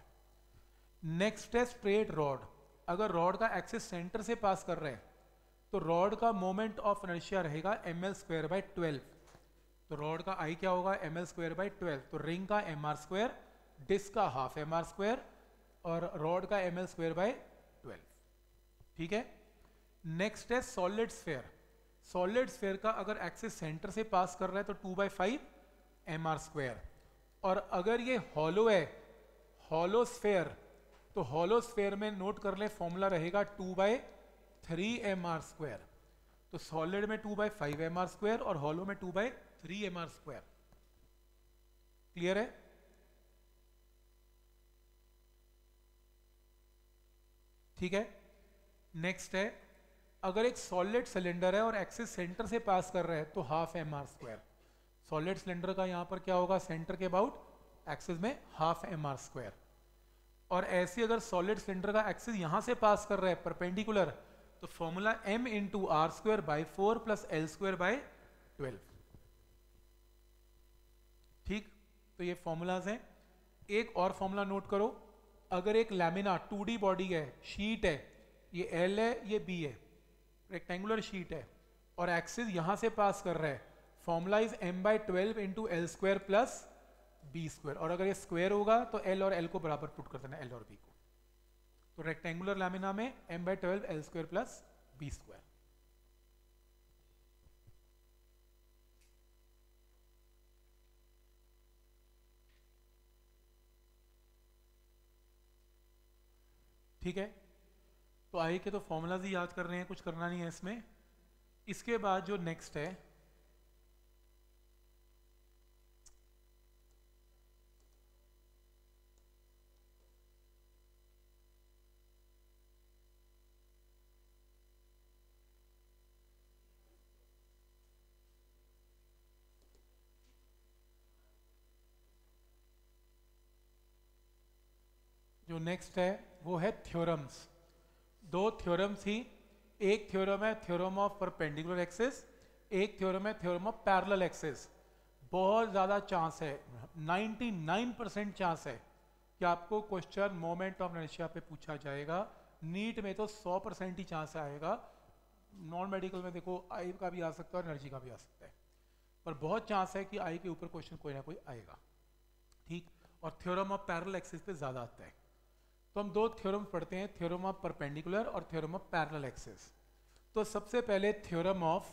Next है स्ट्रेट रॉड। अगर रॉड का एक्सिस सेंटर से पास कर रहे हैं तो रॉड का मोमेंट ऑफ इनर्शिया रहेगा M L square by twelve. तो रॉड का आई क्या होगा, M L square by twelve. तो रिंग का एम आर स्क्वायर, डिस्क का हाफ एम आर स्क्वायर और रॉड का M L square by twelve. ठीक है, नेक्स्ट है सॉलिड स्फीयर। सॉलिड स्फीयर का अगर एक्सिस सेंटर से पास कर रहा है तो two by five M R square, और अगर ये हॉलो है, हॉलो स्फीयर, तो हॉलो स्फीयर में नोट कर ले फॉर्मूला रहेगा two by three M R square. तो सॉलिड में two by five M R square और हॉलो में two by three M R square. Clear है? ठीक है, नेक्स्ट है अगर एक सॉलिड सिलेंडर है और एक्सिस सेंटर से पास कर रहा है तो half M R square. Solid cylinder का यहां पर क्या होगा, सेंटर के अबाउट, एक्सिस में हाफ एम आर स्क्वायर। और ऐसे अगर सॉलिड सिलेंडर का एक्सिस यहां से पास कर रहा है परपेंडिकुलर, तो formula M into R square by four plus L square by twelve. ठीक, तो ये फॉर्मूलाज हैं। एक और फॉर्मूला नोट करो, अगर एक लैमिना टू डी बॉडी है, शीट है, ये एल है, ये बी है, रेक्टेंगुलर शीट है, और एक्सिस यहां से पास कर रहा है, formula is M by twelve into L square plus B square, और अगर ये स्क्वायर होगा तो एल और एल को बराबर पुट कर देना, एल और बी को। तो रेक्टेंगुलर लैमिना में M by twelve L square plus B square. ठीक है, तो आई के तो फॉर्मूलाज ही याद कर रहे हैं, कुछ करना नहीं है इसमें। इसके बाद जो नेक्स्ट है, जो नेक्स्ट है वो है थ्योरम्स। दो थ्योरम्स ही, एक थ्योरम है थ्योरम ऑफ परपेंडिकुलर एक्सिस, एक थ्योरम है थ्योरम ऑफ पैरेलल एक्सिस। बहुत ज़्यादा चांस है, निन्यानवे परसेंट चांस है कि आपको क्वेश्चन मोमेंट ऑफ इनर्शिया पे पूछा जाएगा। नीट में तो सौ परसेंट ही चांस आएगा, नॉन मेडिकल में देखो आई का भी आ सकता है और एनर्जी का भी आ सकता है, पर बहुत चांस है कि आई के ऊपर क्वेश्चन कोई ना कोई आएगा। ठीक, और थ्योरम ऑफ पैरेलल एक्सिस पे ज़्यादा आता है। तो हम दो थ्योरम पढ़ते हैं, थ्योरम ऑफ परपेंडिकुलर और थ्योरम ऑफ पैरेलल एक्सिस। तो सबसे पहले theorem of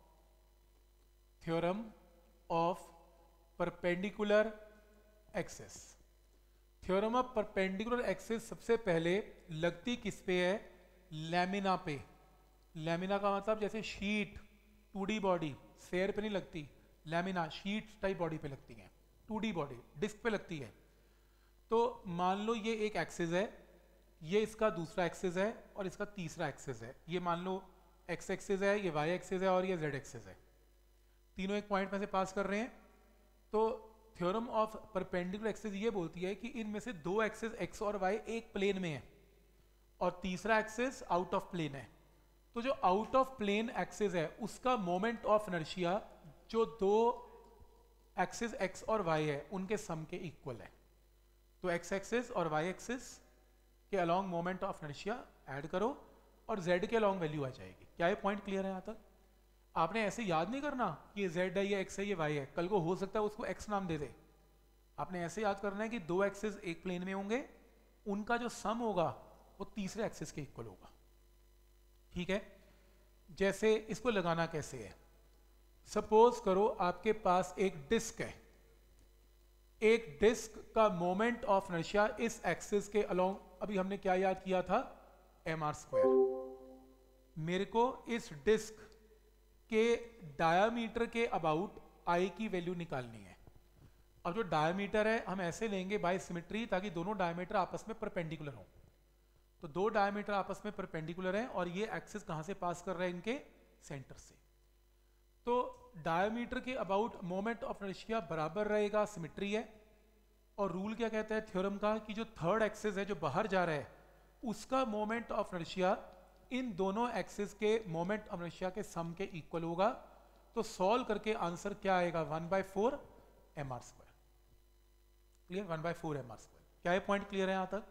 theorem of perpendicular axis. Theorem of perpendicular axis सबसे पहले लगती किस पे है? लैमिना पे। लैमिना का मतलब जैसे sheet, two D body, sphere पे नहीं लगती, लैमिना शीट टाइप बॉडी पे लगती है, टू डी बॉडी डिस्क पे लगती है। तो मान लो ये एक एक्सिस है, ये इसका दूसरा एक्सिस है और इसका तीसरा एक्सिस है। ये मान लो एक्स एक्सिस है, ये वाई एक्सिस है और ये जेड एक्सिस है, तीनों एक पॉइंट में से पास कर रहे हैं। तो थ्योरम ऑफ परपेंडिकुलर एक्सिस ये बोलती है कि इनमें से दो एक्सिस एक्स और वाई एक प्लेन में है और तीसरा एक्सिस आउट ऑफ प्लेन है। तो जो आउट ऑफ प्लेन एक्सिस है उसका मोमेंट ऑफ इनर्शिया जो दो एक्सिस एक्स और वाई है उनके सम के इक्वल है। तो एक्स एक्सिस और वाई एक्सिस के along moment of inertia add करो और जेड के अलोंग वैल्यू आ जाएगी। क्या ये पॉइंट क्लियर है? यहाँ तक आपने ऐसे याद नहीं करना कि ये जेड है, ये एक्स है, ये वाई है, कल को हो सकता है उसको एक्स नाम दे दे। आपने ऐसे याद करना है कि दो एक्सिस एक प्लेन में होंगे, उनका जो सम होगा वो तीसरे एक्सिस के इक्वल होगा। ठीक है, जैसे इसको लगाना कैसे है? सपोज करो आपके पास एक डिस्क है, एक डिस्क का मोमेंट ऑफ इनर्शिया इस एक्सिस के अलोंग, अभी हमने क्या याद किया था? M R square. मेरे को इस डिस्क के डायामीटर के अबाउट आई की वैल्यू निकालनी है। अब जो डायामीटर है हम ऐसे लेंगे बाय सिमेट्री ताकि दोनों डायामीटर आपस में परपेंडिकुलर हो। तो दो डायामीटर आपस में परपेंडिकुलर हैं और ये एक्सिस कहां से पास कर रहा है? इनके सेंटर से। तो डायामीटर के अबाउट मोमेंट ऑफ इनर्शिया बराबर रहेगा, सिमेट्री है। और रूल क्या कहता है थ्योरम का? कि जो थर्ड एक्सिस है जो बाहर जा रहा है उसका मोमेंट ऑफ इनर्शिया इन दोनों एक्सिस के मोमेंट ऑफ इनर्शिया के सम के इक्वल होगा। तो सॉल्व करके आंसर क्या आएगा? One by four M R square. Clear? One by four M R square. क्या ये पॉइंट क्लियर है यहां तक?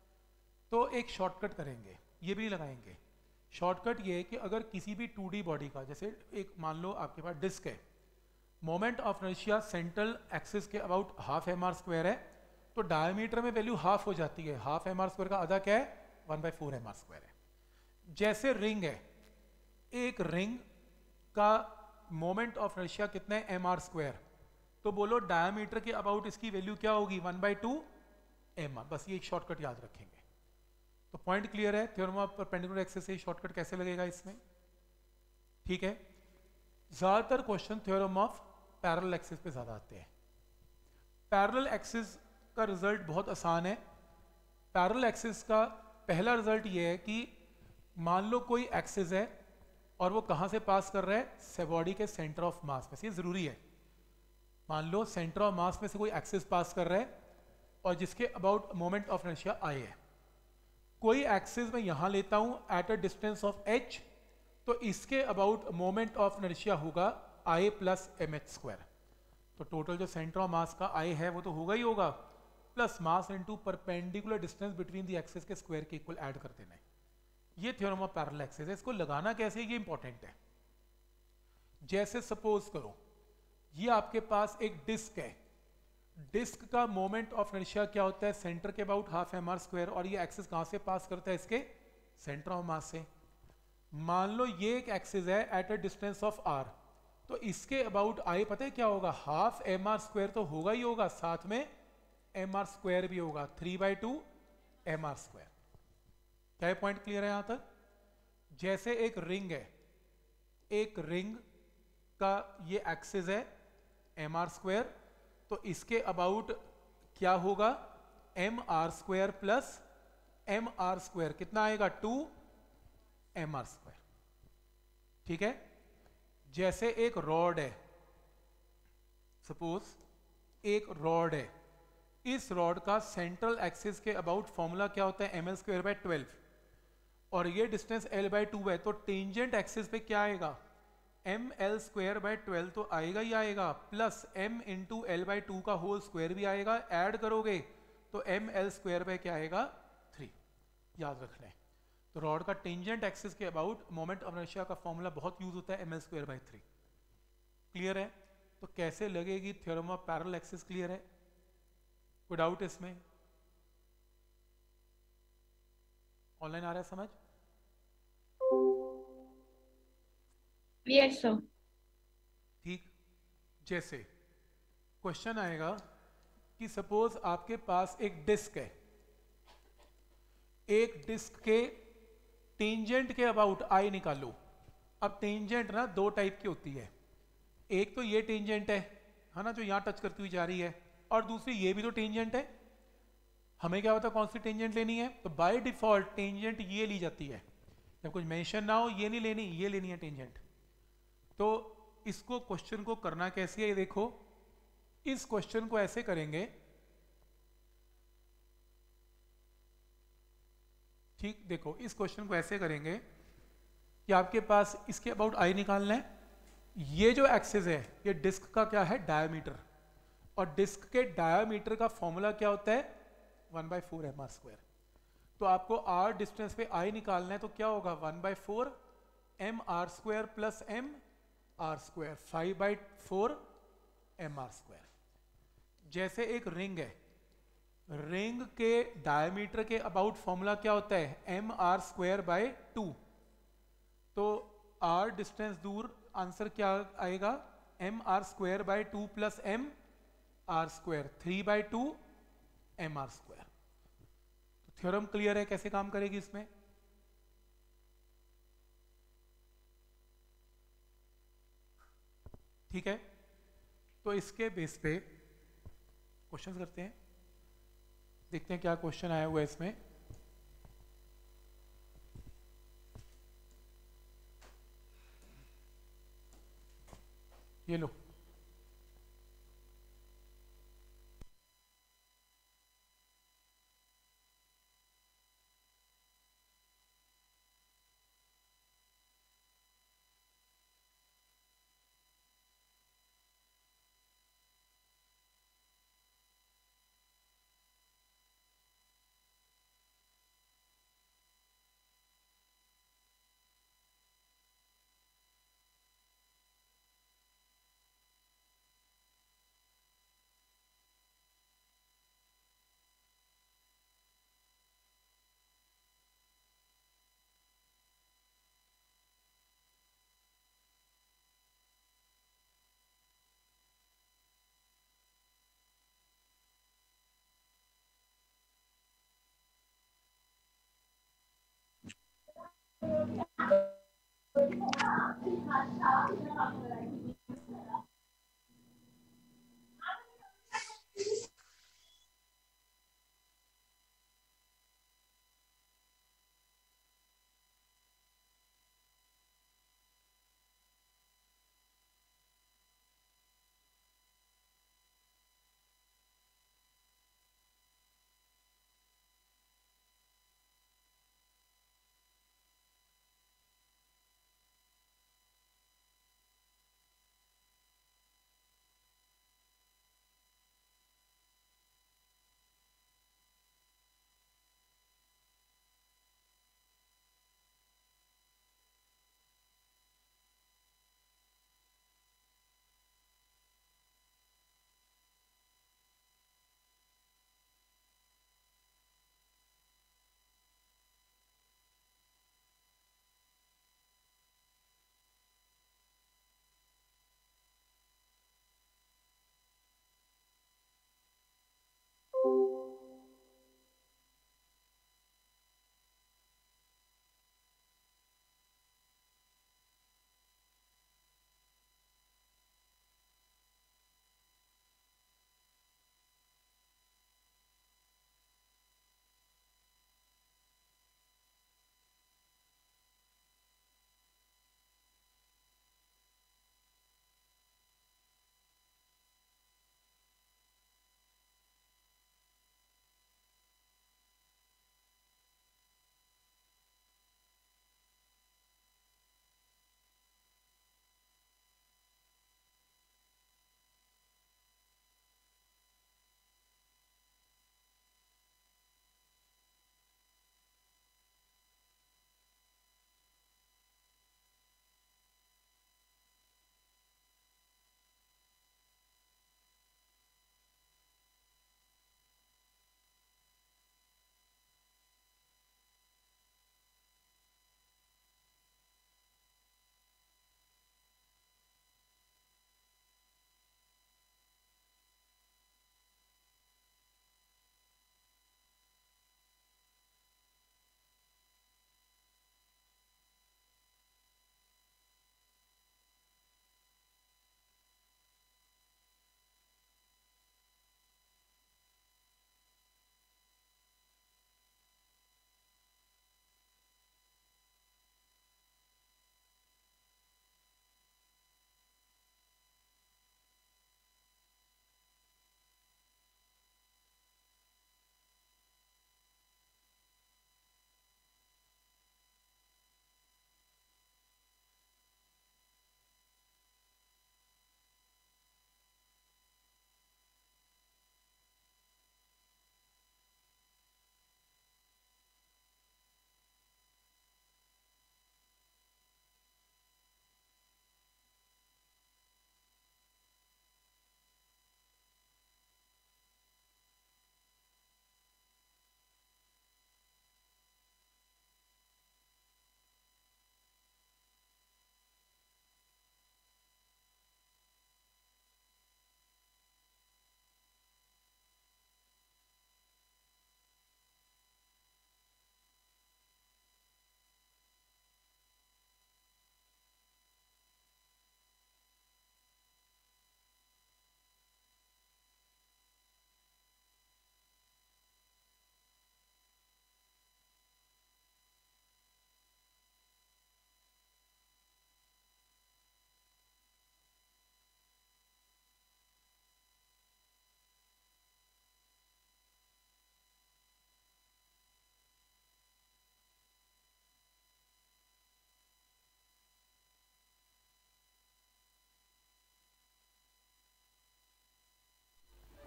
तो एक शॉर्टकट करेंगे, ये भी नहीं लगाएंगे। शॉर्टकट ये है कि अगर किसी भी टू डी बॉडी का, जैसे एक मान लो आपके पास डिस्क है, moment of inertia central axis के about half M R square है, तो डायमीटर में वैल्यू हाफ हो जाती है। हाफ एम आर स्क्वायर का आधा क्या है? One by four M R square है। जैसे रिंग है, एक रिंग का मोमेंट ऑफ इनर्शिया कितना है? M R square. तो बोलो डायमीटर के अबाउट इसकी वैल्यू क्या होगी? One by two M R. बस ये एक शॉर्टकट याद रखेंगे। तो पॉइंट क्लियर है? थ्योरम ऑफ परपेंडिकुलर एक्सिस से शॉर्टकट कैसे लगेगा इसमें? ठीक है। ज्यादातर question theorem of parallel axis पे ज्यादा आते हैं। पैरेलल एक्सिस का रिजल्ट बहुत आसान है। पैरेलल एक्सिस का पहला रिजल्ट ये है कि मान लो कोई एक्सिस है और वो कहां से पास कर रहा है? बॉडी के सेंटर ऑफ मास में से। ये जरूरी है। मान लो सेंटर ऑफ मास में से कोई एक्सिस पास कर रहा है और जिसके about moment of inertia I है। कोई एक्सिस मैं यहां लेता हूं at a distance of H, तो इसके अबाउट मोमेंट ऑफ इनर्शिया होगा I plus M H square. तो टोटल जो सेंटर ऑफ मास का आई है वो तो होगा ही होगा, plus mass into perpendicular distance between the axis के स्क्वायर के इक्वल ऐड कर देना है। ये थ्योरम ऑफ पैरेलल एक्सिस है। इसको लगाना कैसे ये इंपॉर्टेंट है। जैसे सपोज करो ये आपके पास एक डिस्क है, डिस्क का मोमेंट ऑफ इनर्शिया क्या होता है, सेंटर के about half M R square, और ये एक्सिस कहाँ से पास करता है, इसके सेंटर ऑफ मास से। मान लो ये एक एक्सिस है at a distance of R, तो इसके अबाउट आई पता है क्या होगा, हाफ एम आर स्क्वायर तो होगा ही होगा, साथ में एम आर स्क्वायर भी होगा, three by two M R square. क्या पॉइंट क्लियर है यहां तक? जैसे एक रिंग है, एक रिंग का ये एक्सिस है एम आर स्क्वायर, तो इसके अबाउट क्या होगा, M R square plus M R square, कितना आएगा, टू एम आर स्क्वायर। ठीक है। जैसे एक रॉड है, सपोज एक रॉड है, इस रॉड का सेंट्रल एक्सिस के अबाउट फॉर्मूला क्या होता है, M L square by twelve, और ये डिस्टेंस एल बाय टू है, तो टेंजेंट एक्सिस पे क्या आएगा, M L square by twelve तो आएगा ही आएगा, plus M into L by two का होल स्क्वायर भी आएगा, ऐड करोगे तो एम एल स्क्वायर बाय क्या आएगा, थ्री। याद रखना है। तो रॉड का टेंजेंट एक्सिस के अबाउट मोमेंट ऑफ इनर्शिया का फॉर्मूला बहुत यूज होता है, M L square by three. Clear है? तो कैसे लगेगी theorem of parallel axis, clear है? कोई डाउट इसमें? ऑनलाइन आ रहा है समझ? Yes sir. ठीक। जैसे क्वेश्चन आएगा कि सपोज आपके पास एक डिस्क है, एक डिस्क के टेंजेंट के अबाउट आई निकालो। अब टेंजेंट ना दो टाइप की होती है, एक तो ये टेंजेंट है है ना, जो यहां टच करती हुई जा रही है, और दूसरी ये भी तो टेंजेंट है। हमें क्या पता कौन सी टेंजेंट लेनी है, तो बाय डिफॉल्ट टेंजेंट ये ली जाती है, जब कुछ मेंशन ना हो ये नहीं लेनी, ये लेनी है टेंजेंट। तो इसको क्वेश्चन को करना कैसे है, ये देखो। इस क्वेश्चन को ऐसे करेंगे, ठीक, देखो इस क्वेश्चन को ऐसे करेंगे कि आपके पास इसके अबाउट आई निकालना है। ये जो एक्सिस है ये डिस्क का क्या है, डायमीटर, और डिस्क के डायमीटर का फॉर्मूला क्या होता है, one by four M R square. तो आपको आर डिस्टेंस पे आई निकालना है, तो क्या होगा, one by four M R square plus M R square, five by four M R square. जैसे एक रिंग है, रिंग के डायमीटर के अबाउट फॉर्मूला क्या होता है, M R square by two. तो आर डिस्टेंस दूर, आंसर क्या आएगा, M R square by two plus M R square, three by two M R square. तो थ्योरम क्लियर है कैसे काम करेगी इसमें? ठीक है। तो इसके बेस पे क्वेश्चंस करते हैं, देखते हैं क्या क्वेश्चन आया हुआ है इसमें। ये लो,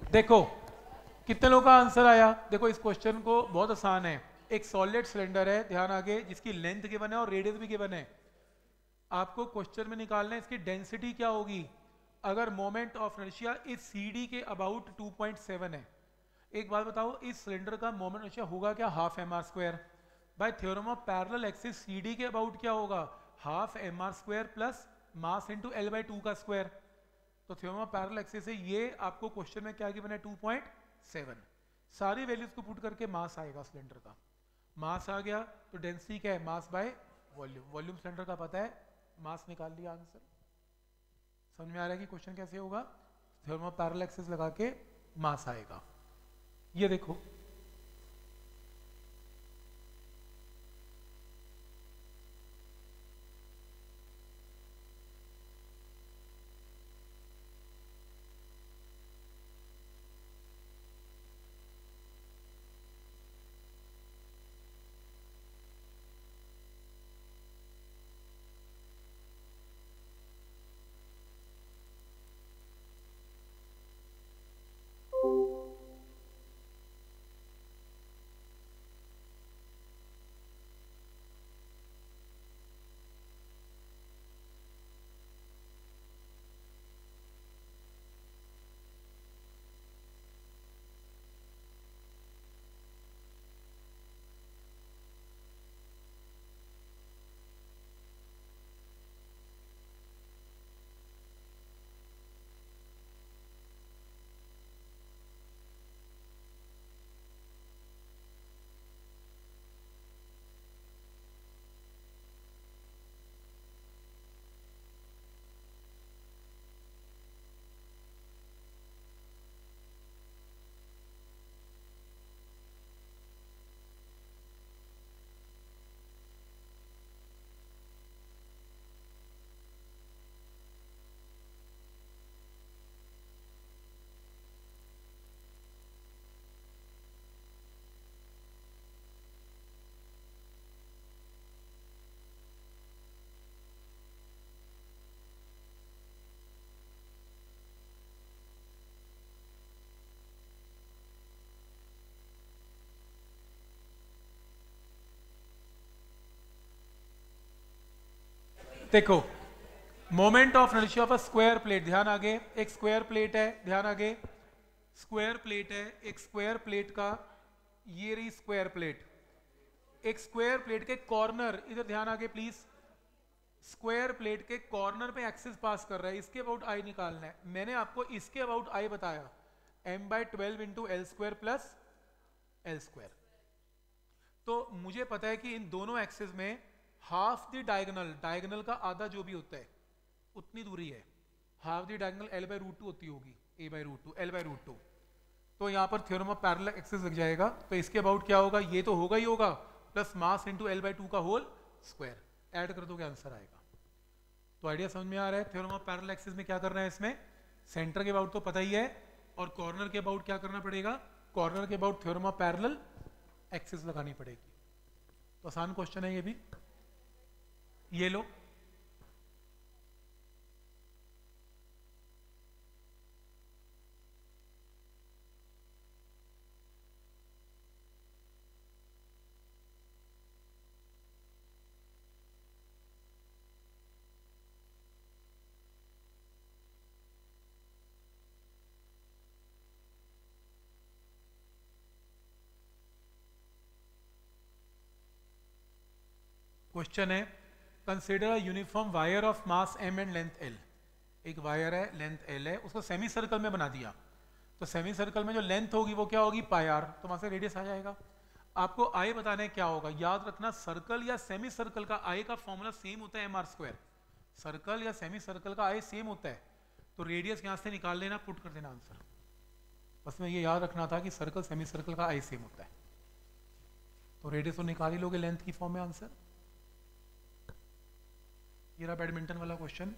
देखो कितने लोगों का आंसर आया। देखो इस क्वेश्चन को बहुत आसान है। एक सॉलिड सिलेंडर है, ध्यान आगे, जिसकी लेंथ गिवन है और रेडियस भी गिवन है। आपको क्वेश्चन में निकालना है इसकी डेंसिटी क्या होगी अगर मोमेंट ऑफ इनर्शिया इस सीडी के अबाउट टू पॉइंट सेवन है। एक बात बताओ, इस सिलेंडर का मोमेंट इनर्शिया होगा क्या? Half M R square. By theorem of parallel axis CD के अबाउट क्या होगा? Half M R square plus mass into L by two का स्क्वायर। तो थ्योरम ऑफ पैरेलल एक्सिस से ये आपको क्वेश्चन में क्या गिवन है? Two point seven. सारी वैल्यूज को पुट करके मास आएगा सिलेंडर का। मास आ गया तो डेंसिटी क्या है? Mass by volume. Volume cylinder का पता है, मास निकाल लिया आंसर। समझ में आ रहा है कि क्वेश्चन कैसे होगा? थ्योरम ऑफ पैरेलल एक्सिस लगा के मास आएगा। ये देखो देखो moment of inertia of a square plate, ध्यान आगे, एक स्क्वायर प्लेट है, ध्यान आगे, स्क्वायर प्लेट है, एक स्क्वायर प्लेट का, ये रही स्क्वायर प्लेट, एक स्क्वायर प्लेट के कॉर्नर, इधर ध्यान आगे प्लीज, स्क्वायर प्लेट के कॉर्नर पे एक्सिस पास कर रहा है, इसके अबाउट आई निकालना है। मैंने आपको इसके अबाउट आई बताया, M by twelve into L square plus L square. तो मुझे पता है कि इन दोनों एक्सिस में हाफ द डायगोनल, डायगोनल का आधा जो भी होता है उतनी दूरी है, half the diagonal L by root two होती होगी, A by root two, L by root two. तो यहाँ पर थ्योरम ऑफ पैरेलल एक्सिस लग जाएगा। तो इसके अबाउट क्या होगा? ये तो होगा ही होगा, plus mass into L by two का होल स्क्वायर, ऐड कर दोगे आंसर आएगा। तो आइडिया समझ में आ रहा है? थ्योरम ऑफ पैरेलल एक्सिस में क्या करना है, इसमें सेंटर के अबाउट तो पता ही है, और कॉर्नर के अबाउट क्या करना पड़ेगा? कॉर्नर के about theorem of parallel axis लगानी पड़ेगी। तो आसान क्वेश्चन है ये भी, ये लो। क्वेश्चन है, consider uniform wire of mass M and length L. एक वायर है, लेंथ एल है, उसको सेमी सर्कल में बना दिया। तो सेमी सर्कल में जो लेंथ होगी वो क्या होगी? Pi R. तो वहां से रेडियस आ जाएगा। आपको आई बताना है क्या होगा। याद रखना, सर्कल या सेमी सर्कल का आई का फॉर्मूला सेम होता है, एम आर स्क्वायर। सर्कल या सेमी सर्कल का आई सेम होता है। तो रेडियस यहां से निकाल लेना, पुट कर देना आंसर। बस में ये याद रखना था कि सर्कल सेमी सर्कल का आई सेम होता है। तो रेडियस तो निकाल ही लोगे लेंथ की फॉर्म में आंसर। ये रहा बैडमिंटन वाला क्वेश्चन।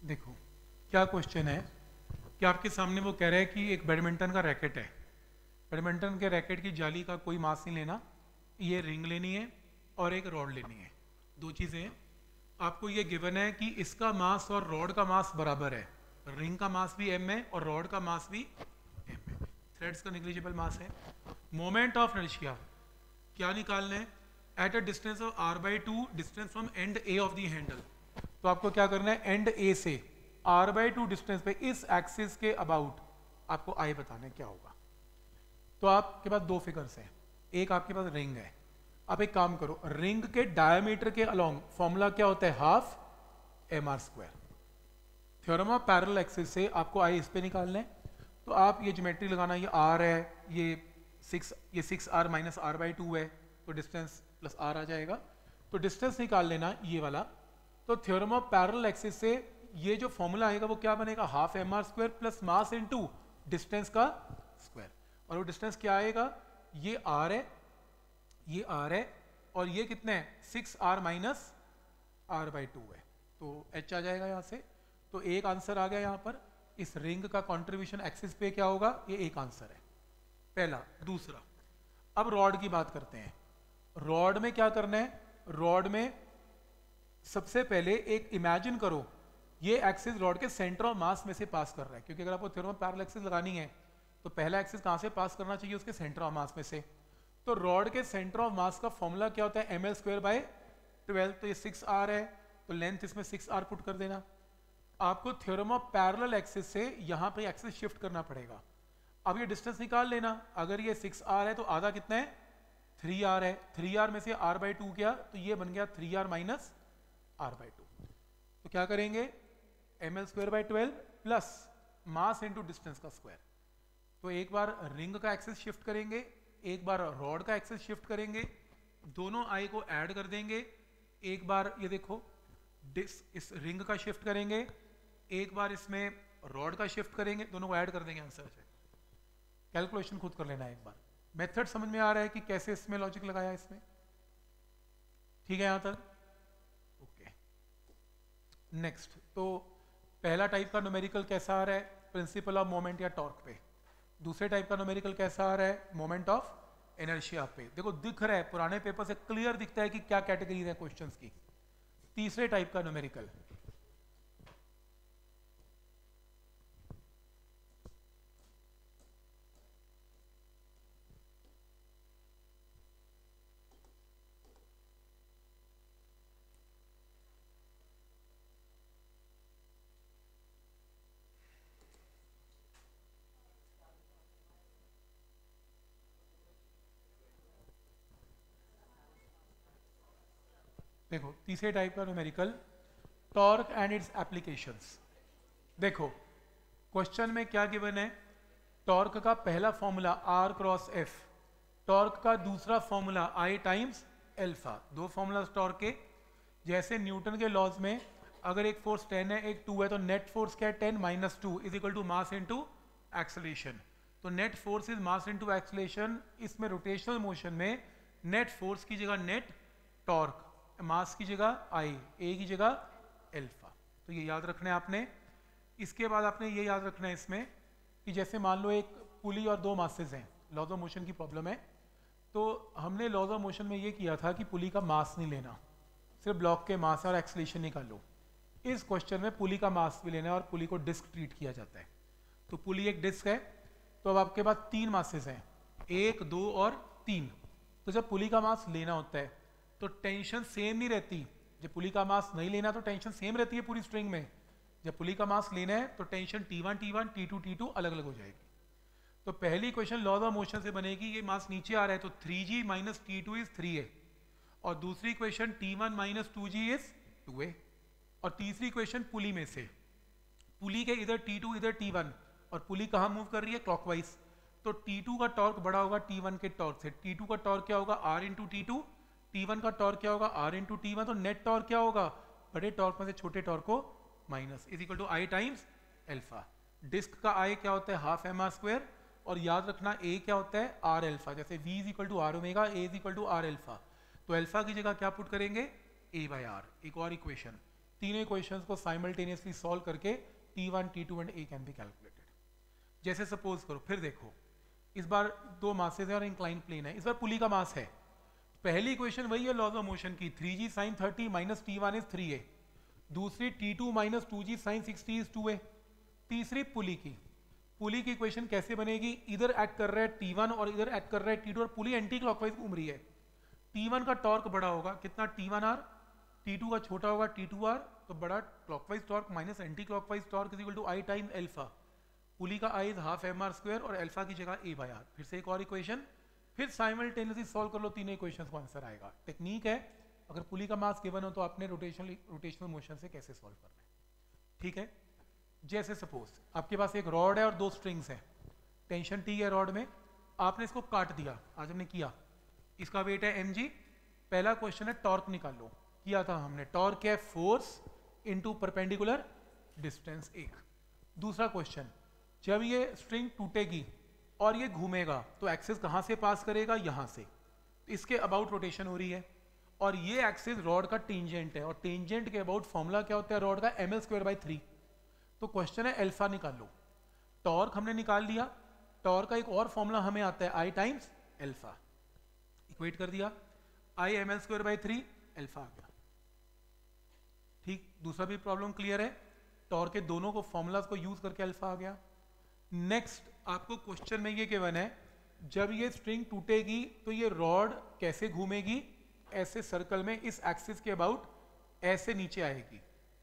देखो क्या क्वेश्चन है कि आपके सामने वो कह रहा है कि एक बैडमिंटन का रैकेट है, बैडमिंटन के रैकेट की जाली का कोई मास नहीं लेना, ये रिंग लेनी है और एक रॉड लेनी है, दो चीज़ें हैं। आपको ये गिवन है कि इसका मास और रॉड का मास बराबर है, रिंग का मास भी एम है और रॉड का मास भी एम है, थ्रेड्स का निग्लिजिबल मास है। मोमेंट ऑफ इनर्शिया क्या निकालना है? At a distance of R by two distance from end A of the handle. तो आपको क्या करना है, एंड ए से आर बाई टू डिस्टेंस पे इस एक्सिस के अबाउट आपको आई बताना है क्या होगा। तो आपके पास दो फिगर्स हैं, एक आपके पास रिंग है। आप एक काम करो, रिंग के डायमीटर के अलोंग फॉर्मूला क्या होता है, half M R square. Theorem of parallel axis से आपको आई इस पे निकालना है। तो आप ये ज्योमेट्री लगाना, ये आर है, ये सिक्स ये six R minus R by two है, तो डिस्टेंस प्लस आर आ जाएगा। तो डिस्टेंस निकाल लेना ये वाला। तो थ्योरम ऑफ पैरेलल एक्सिस से ये जो फॉर्मूला आएगा वो क्या बनेगा, half M R square plus mass into distance का स्क्वायर। और वो डिस्टेंस क्या आएगा, ये आर है, ये आर है और ये कितने है, six R minus R by two है, तो एच आ जाएगा यहाँ से। तो एक आंसर आ गया यहाँ पर। इस रिंग का कंट्रीब्यूशन एक्सिस पे क्या होगा, ये एक आंसर है पहला। दूसरा, अब रॉड की बात करते हैं। रॉड में क्या करना है, रॉड में सबसे पहले एक इमेजिन करो, ये एक्सिस रॉड के सेंटर ऑफ मास में से पास कर रहा है, क्योंकि अगर आपको थ्योरम ऑफ पैरेलल एक्सिस लगानी है तो पहला एक्सिस कहाँ से पास करना चाहिए, उसके सेंटर ऑफ मास में से। तो रॉड के सेंटर ऑफ मास का फॉर्मूला क्या होता है, M L square by twelve. तो ये सिक्स आर है, तो लेंथ इसमें सिक्स आर पुट कर देना। आपको थ्योरम ऑफ पैरेलल एक्सिस से यहाँ पे एक्सिस शिफ्ट करना पड़ेगा। अब ये डिस्टेंस निकाल लेना, अगर ये सिक्स आर है तो आधा कितना है, थ्री आर है। थ्री आर में से आर बाई टू किया तो ये बन गया three R minus R by two. तो क्या करेंगे, M L square by twelve plus mass into distance का स्क्वायर। तो एक बार रिंग का एक्सिस शिफ्ट करेंगे, एक बार रॉड का एक्सिस शिफ्ट करेंगे, दोनों आई को ऐड कर देंगे। एक बार ये देखो डिस इस रिंग का शिफ्ट करेंगे, एक बार इसमें रॉड का शिफ्ट करेंगे, दोनों को ऐड कर देंगे आंसर से। कैलकुलेशन खुद कर लेना एक बार। मेथड समझ में आ रहा है कि कैसे इसमें लॉजिक लगाया इसमें, ठीक है यहां तक, ओके। नेक्स्ट, तो पहला टाइप का न्यूमेरिकल कैसा आ रहा है, प्रिंसिपल ऑफ मोमेंट या टॉर्क पे। दूसरे टाइप का न्यूमेरिकल कैसा आ रहा है, मोमेंट ऑफ इनर्शिया पे। देखो दिख रहा है, पुराने पेपर से क्लियर दिखता है कि क्या कैटेगरीज है क्वेश्चंस की। तीसरे टाइप का न्यूमेरिकल, देखो तीसरे टाइप का numerical, torque and its applications. देखो क्वेश्चन में क्या गिवन है, टॉर्क का पहला formula R cross F, torque का दूसरा फॉर्मूला आई टाइम्स एल्फा। दो फॉर्मूला टॉर्क के, जैसे न्यूटन के लॉज में अगर एक फोर्स टेन है एक टू है तो नेट फोर्स क्या है, ten minus two is equal to mass into acceleration. तो net force is mass into acceleration. इसमें रोटेशनल मोशन में नेट फोर्स की जगह नेट टॉर्क, मास की जगह आई, ए की जगह एल्फा। तो ये याद रखना है आपने। इसके बाद आपने ये याद रखना है इसमें कि जैसे मान लो एक पुली और दो मासेस हैं, लॉज ऑफ मोशन की प्रॉब्लम है, तो हमने लॉज ऑफ मोशन में ये किया था कि पुली का मास नहीं लेना, सिर्फ ब्लॉक के मास और एक्सेलरेशन निकाल लो। इस क्वेश्चन में पुली का मास भी लेना है और पुली को डिस्क ट्रीट किया जाता है। तो पुली एक डिस्क है, तो अब आपके पास तीन मासेस हैं, एक, दो और तीन। तो जब पुली का मास लेना होता है तो टेंशन सेम नहीं रहती। जब पुली का मास नहीं लेना तो टेंशन सेम रहती है पूरी स्ट्रिंग में। जब पुली का मास लेना है तो tension T one T one T two T two अलग अलग हो जाएगी। तो पहली क्वेश्चन लॉज ऑफ मोशन से बनेगी, ये मास नीचे आ रहा है तो three G minus T two is three A, और दूसरी question T one minus two G is two A, और तीसरी क्वेश्चन पुली में से, पुली के इधर टी टू इधर टी वन, और पुली कहाँ मूव कर रही है, क्लॉकवाइज। तो टी टू का टॉर्क बड़ा होगा टी वन के टॉर्क से। टी टू का टॉर्क क्या होगा, R into T two, T one का टॉर्क क्या होगा, आर इंटू टी वन। तो नेट टॉर्क क्या होगा, बड़े टॉर्क में से छोटे टॉर्क को minus, is equal to I times alpha. Disc का आई क्या होता है, हाफ एम आर स्क्वायर, और याद रखना ए क्या होता है, आर एल्फा। जैसे v is equal to R omega, A is equal to R alpha. तो एल्फा की जगह क्या पुट करेंगे, ए बाई आर। एक और इक्वेशन, तीनों इक्वेशंस को साइमल्टेनियसली सॉल्व करके T one T two and A can be calculated. जैसे सपोज करो, फिर देखो इस बार दो मासेज है और इंक्लाइन प्लेन है, इस बार पुली का मास है। पहली इक्वेशन वही है लॉज ऑफ मोशन की, three G sine thirty minus T one is three A, दूसरी T two minus two G sine sixty is two A, तीसरी पुली की। पुली की इक्वेशन कैसे बनेगी, इधर एक्ट कर रहा है टी वन और इधर एक्ट कर रहा है टी टू और पुली एंटी क्लॉकवाइज घूम रही है। टी वन का टॉर्क बड़ा होगा, कितना T one R, T two का छोटा होगा टी टू आर, तो बड़ा clockwise torque minus anti clockwise torque is equal to I time alpha. Pulley का I is half M R square और एल्फा की जगह ए बाय आर। फिर से एक और इक्वेशन, फिर साइमल्टेनियसली सॉल्व कर लो, तीनों इक्वेशंस को आंसर आएगा। टेक्निक है, अगर पुली का मास गिवन हो तो आपने रोटेशनल रोटेशनल मोशन से कैसे सॉल्व करना है। ठीक है, जैसे सपोज आपके पास एक रॉड है और दो स्ट्रिंग्स हैं, टेंशन टी है रॉड में, आपने इसको काट दिया, आज हमने किया, इसका वेट है एम जी। पहला क्वेश्चन है टॉर्क निकाल लो, किया था हमने, टॉर्क है फोर्स इनटू परपेंडिकुलर डिस्टेंस एक। दूसरा क्वेश्चन, जब ये स्ट्रिंग टूटेगी और ये घूमेगा तो एक्सिस कहां से पास करेगा, यहां से, तो इसके अबाउट रोटेशन हो रही है और ये एक्सिस रॉड का टेंजेंट है और टेंजेंट के अबाउट फॉर्मूला क्या होता है रॉड का, M L square by three. तो क्वेश्चन है एल्फा निकाल लो। टॉर्क हमने निकाल लिया, टॉर्क का एक और फॉर्मूला हमें आता है आई टाइम्स एल्फा, इक्वेट कर दिया, I M L square by three, alpha आ गया। ठीक, दूसरा भी प्रॉब्लम क्लियर है, टॉर्क के दोनों को फॉर्मूलाज को यूज करके अल्फा आ गया। नेक्स्ट आपको क्वेश्चन में ये गिवन है, जब ये स्ट्रिंग टूटेगी तो ये रॉड कैसे घूमेगी, ऐसे सर्कल में इस एक्सिस के अबाउट ऐसे नीचे आएगी,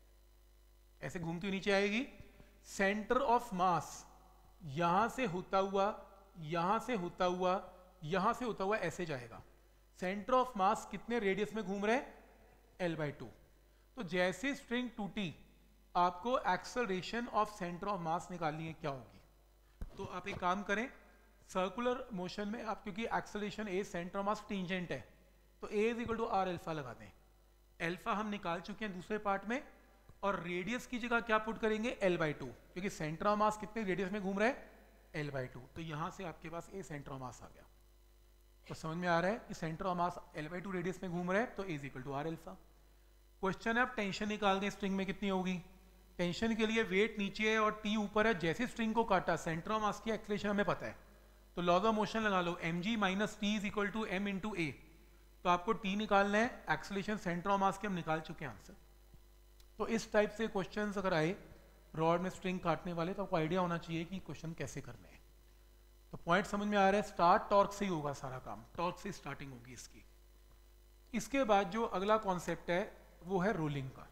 ऐसे घूमती हुई नीचे आएगी। सेंटर ऑफ मास यहां से होता हुआ, यहां से होता हुआ, यहां से होता हुआ ऐसे जाएगा। सेंटर ऑफ मास कितने रेडियस में घूम रहे हैं, एल बाई टू। तो जैसे स्ट्रिंग टूटी आपको acceleration of centre of mass निकालनी है, क्या होगी। तो आप एक काम करें, सर्कुलर मोशन में आप, क्योंकि acceleration A centre of mass tangent है, तो A is equal to R alpha लगा दें। एल्फा हम निकाल चुके हैं दूसरे पार्ट में, और रेडियस की जगह क्या पुट करेंगे, एल बाई टू, क्योंकि सेंटर ऑफ मास कितने रेडियस में घूम रहे हैं, एल बाई टू। तो यहां से आपके पास ए सेंटर ऑफ मास आ गया। तो समझ में आ रहा है कि centre of mass L by two radius में घूम रहे हैं, तो A is equal to R alpha. Question है, आप टेंशन निकाल दें स्ट्रिंग में कितनी होगी। टेंशन के लिए वेट नीचे है और टी ऊपर है, जैसे स्ट्रिंग को काटा सेंटर ऑफ मास की एक्सेलरेशन हमें पता है, तो लॉज ऑफ मोशन लगा लो, M G minus T is equal to M into A. तो आपको टी निकालना है, एक्सेलरेशन सेंटर ऑफ मास के हम निकाल चुके हैं आंसर। तो इस टाइप से क्वेश्चंस अगर आए रॉड में स्ट्रिंग काटने वाले, तो आपको आइडिया होना चाहिए कि क्वेश्चन कैसे करने हैं। तो पॉइंट समझ में आ रहा है, स्टार्ट टॉर्क से ही होगा सारा काम, टॉर्क से स्टार्टिंग होगी इसकी। इसके बाद जो अगला कॉन्सेप्ट है वो है रोलिंग का।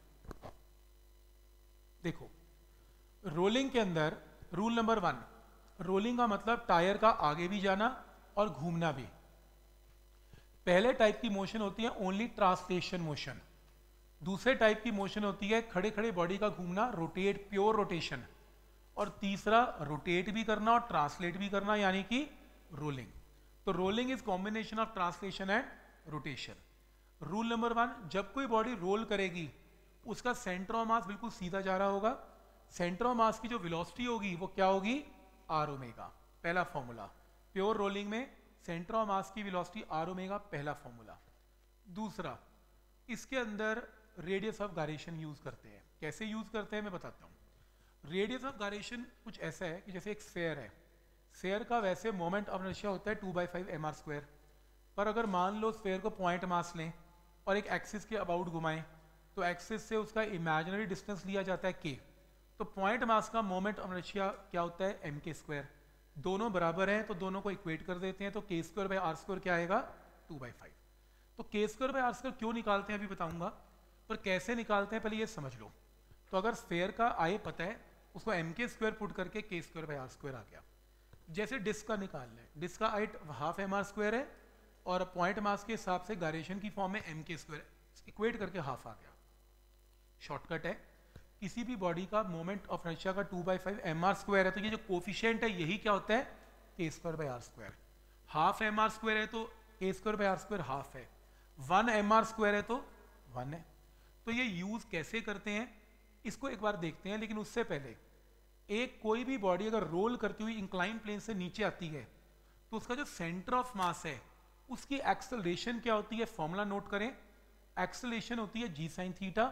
देखो, रोलिंग के अंदर रूल नंबर वन, रोलिंग का मतलब टायर का आगे भी जाना और घूमना भी। पहले टाइप की मोशन होती है ओनली ट्रांसलेशन मोशन, दूसरे टाइप की मोशन होती है खड़े खड़े बॉडी का घूमना, रोटेट, प्योर रोटेशन, और तीसरा रोटेट भी करना और ट्रांसलेट भी करना, यानी कि रोलिंग। तो rolling is combination of translation and rotation. Rule number one, जब कोई बॉडी रोल करेगी उसका सेंटर ऑफ मास बिल्कुल सीधा जा रहा होगा, सेंटर ऑफ मास की जो वेलोसिटी होगी वो क्या होगी, आर ओमेगा, पहला फॉर्मूला। प्योर रोलिंग में सेंटर ऑफ मास की वेलोसिटी आर ओमेगा, पहला फॉर्मूला। दूसरा, इसके अंदर रेडियस ऑफ गायरेशन यूज करते हैं। कैसे यूज करते हैं मैं बताता हूँ। रेडियस ऑफ गायरेशन कुछ ऐसा है कि जैसे एक स्फेयर है, स्फेयर का वैसे मोमेंट ऑफ इनर्शिया होता है two by five M R square, पर अगर मान लो स्फेयर को पॉइंट मास लें और एक एक्सिस के अबाउट घुमाएं, तो एक्सिस से उसका इमेजिनरी डिस्टेंस लिया जाता है के, तो पॉइंट मास का मोमेंट ऑफ इनर्शिया क्या होता है, एम के स्क्वायर। दोनों बराबर हैं तो दोनों को इक्वेट कर देते हैं, तो K square by R square क्या आएगा, टू बाई फाइव। तो K square by R square क्यों निकालते हैं अभी बताऊंगा, पर कैसे निकालते हैं पहले ये समझ लो। तो अगर स्फेयर का आई पता है, उसको एम के स्क्वायर पुट करके K square by R square आ गया। जैसे डिस्क का निकालना है, डिस्क का height half M R square है और पॉइंट मास के हिसाब से गायरेशन की फॉर्म में एम के स्क्वायर, इक्वेट करके हाफ आ गया। शॉर्टकट है, किसी भी बॉडी का मोमेंट ऑफ इनर्शिया का two by five M R square है, तो ये जो कोफिशिएंट है यही क्या होता है, K square by R square. Half M R square है तो K square by R square half है, वन एम आर स्क्वायर है तो वन है। तो ये यूज कैसे करते हैं इसको एक बार देखते हैं, लेकिन उससे पहले एक कोई भी बॉडी अगर रोल करती हुई इंक्लाइन प्लेन से नीचे आती है तो उसका जो सेंटर ऑफ मास है उसकी एक्सेलरेशन क्या होती है, फॉर्मूला नोट करें। एक्सेलरेशन होती है G sine theta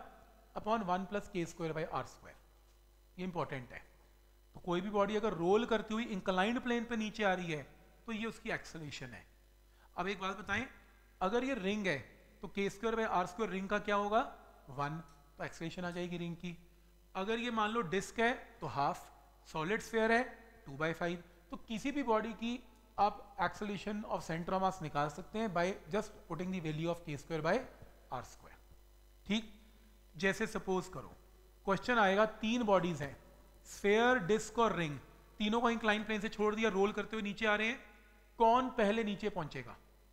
upon one plus K square by R square. ये इंपॉर्टेंट है। तो कोई भी बॉडी अगर रोल करती हुई इंक्लाइंड प्लेन पे नीचे आ रही है तो ये उसकी एक्सेलरेशन है। अब एक बात बताएं, अगर ये रिंग है तो K square by R square ring का क्या होगा, वन, तो एक्सेलरेशन आ जाएगी रिंग की। अगर ये मान लो डिस्क है तो हाफ, सॉलिड स्फीयर है टू बाई फाइव। तो किसी भी बॉडी की आप acceleration of centre of mass निकाल सकते हैं by just putting the value of K square by R square. ठीक, जैसे सपोज करो क्वेश्चन आएगा, तीन बॉडीज हैं, स्फीयर, डिस्क और रिंग, तीनों को इंक्लाइन प्लेन से छोड़ दिया, रोल करते हुए नीचे आ रहे हैं, कौन पहले नीचे पहुंचेगा?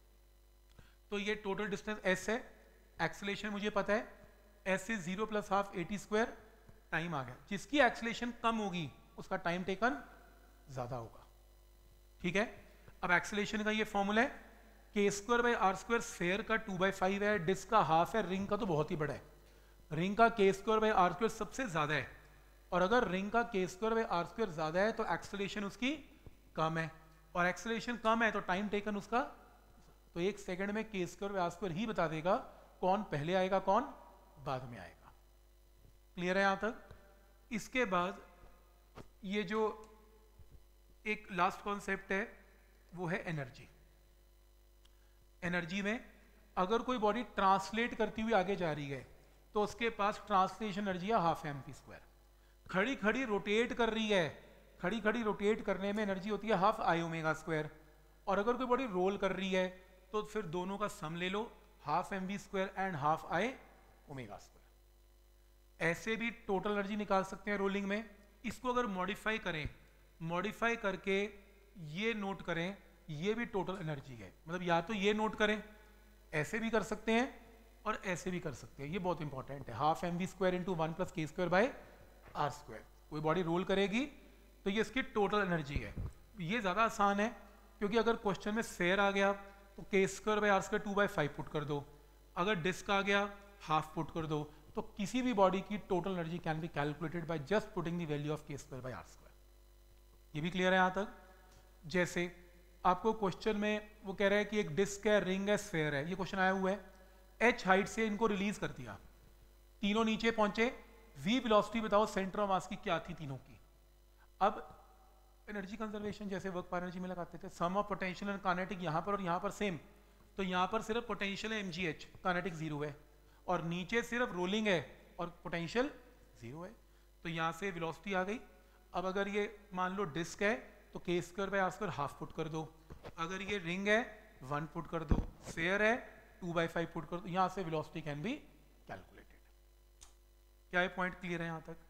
तो ये टोटल डिस्टेंस एस है, एक्सेलरेशन मुझे पता है, S is zero plus half A T square, time आ गया। जिसकी एक्सेलरेशन कम होगी उसका टाइम टेकन ज्यादा होगा। ठीक है, अब एक्सेलरेशन का ये फॉर्मूला है, K square by R square sphere का टू बाई फाइव है, डिस्क का हाफ है, रिंग का तो बहुत ही बड़ा है। रिंग का के स्क्वायर बाई आर स्क्वायर सबसे ज्यादा है, और अगर रिंग का के स्क्वायर बाई आर स्क्वायर ज्यादा है तो एक्सेलरेशन उसकी कम है, और एक्सेलरेशन कम है तो टाइम टेकन उसका, तो एक सेकंड में K square by R square ही बता देगा कौन पहले आएगा कौन बाद में आएगा। क्लियर है यहां तक? इसके बाद ये जो एक लास्ट कॉन्सेप्ट है वो है एनर्जी। एनर्जी में अगर कोई बॉडी ट्रांसलेट करती हुई आगे जा रही है तो उसके पास ट्रांसलेशन एनर्जी है हाफ एम पी स्क्वायर। खड़ी खड़ी रोटेट कर रही है, खड़ी खड़ी रोटेट करने में एनर्जी होती है हाफ आई ओमेगा स्क्वायर, और अगर कोई बॉडी रोल कर रही है तो फिर दोनों का सम ले लो, half M V square and half I omega square. ऐसे भी टोटल एनर्जी निकाल सकते हैं रोलिंग में। इसको अगर मॉडिफाई करें, मॉडिफाई करके ये नोट करें, ये भी टोटल एनर्जी है, मतलब या तो ये नोट करें, ऐसे भी कर सकते हैं और ऐसे भी कर सकते हैं, ये बहुत इंपॉर्टेंट है, half M V square into one plus K square by R square. कोई बॉडी रोल करेगी तो ये इसकी टोटल एनर्जी है। ये ज़्यादा आसान है क्योंकि अगर क्वेश्चन में स्फीयर आ गया तो K square by R square two by five put कर दो, अगर डिस्क आ गया हाफ पुट कर दो, तो किसी भी बॉडी की total energy can be calculated by just putting the value of K square by R square. ये भी क्लियर है यहाँ तक? जैसे आपको क्वेश्चन में वो कह रहा है कि एक डिस्क है, रिंग है, स्फीयर है, ये क्वेश्चन आया हुआ है, एच हाइट से इनको रिलीज कर दिया, तीनों नीचे पहुंचे, वी वेलोसिटी बताओ सेंटर ऑफ मास की क्या थी तीनों की। अब एनर्जी कंजर्वेशन जैसे वर्क पर एनर्जी में लगाते थे, sum of potential and kinetic यहाँ पर और यहाँ पर सेम, तो यहाँ पर सिर्फ पोटेंशियल है एमजीएच, काइनेटिक जीरो है, और नीचे सिर्फ रोलिंग है और पोटेंशियल जीरो है, तो यहाँ से वेलोसिटी आ गई। अब अगर ये मान लो डिस्क है तो K square by R square half put कर दो, अगर ये रिंग है वन पुट कर दो, स्फीयर है टू बाई फाइव पुट कर दो, यहाँ से वेलोसिटी कैन बी कैलकुलेटेड। क्या ये पॉइंट क्लियर है यहाँ तक?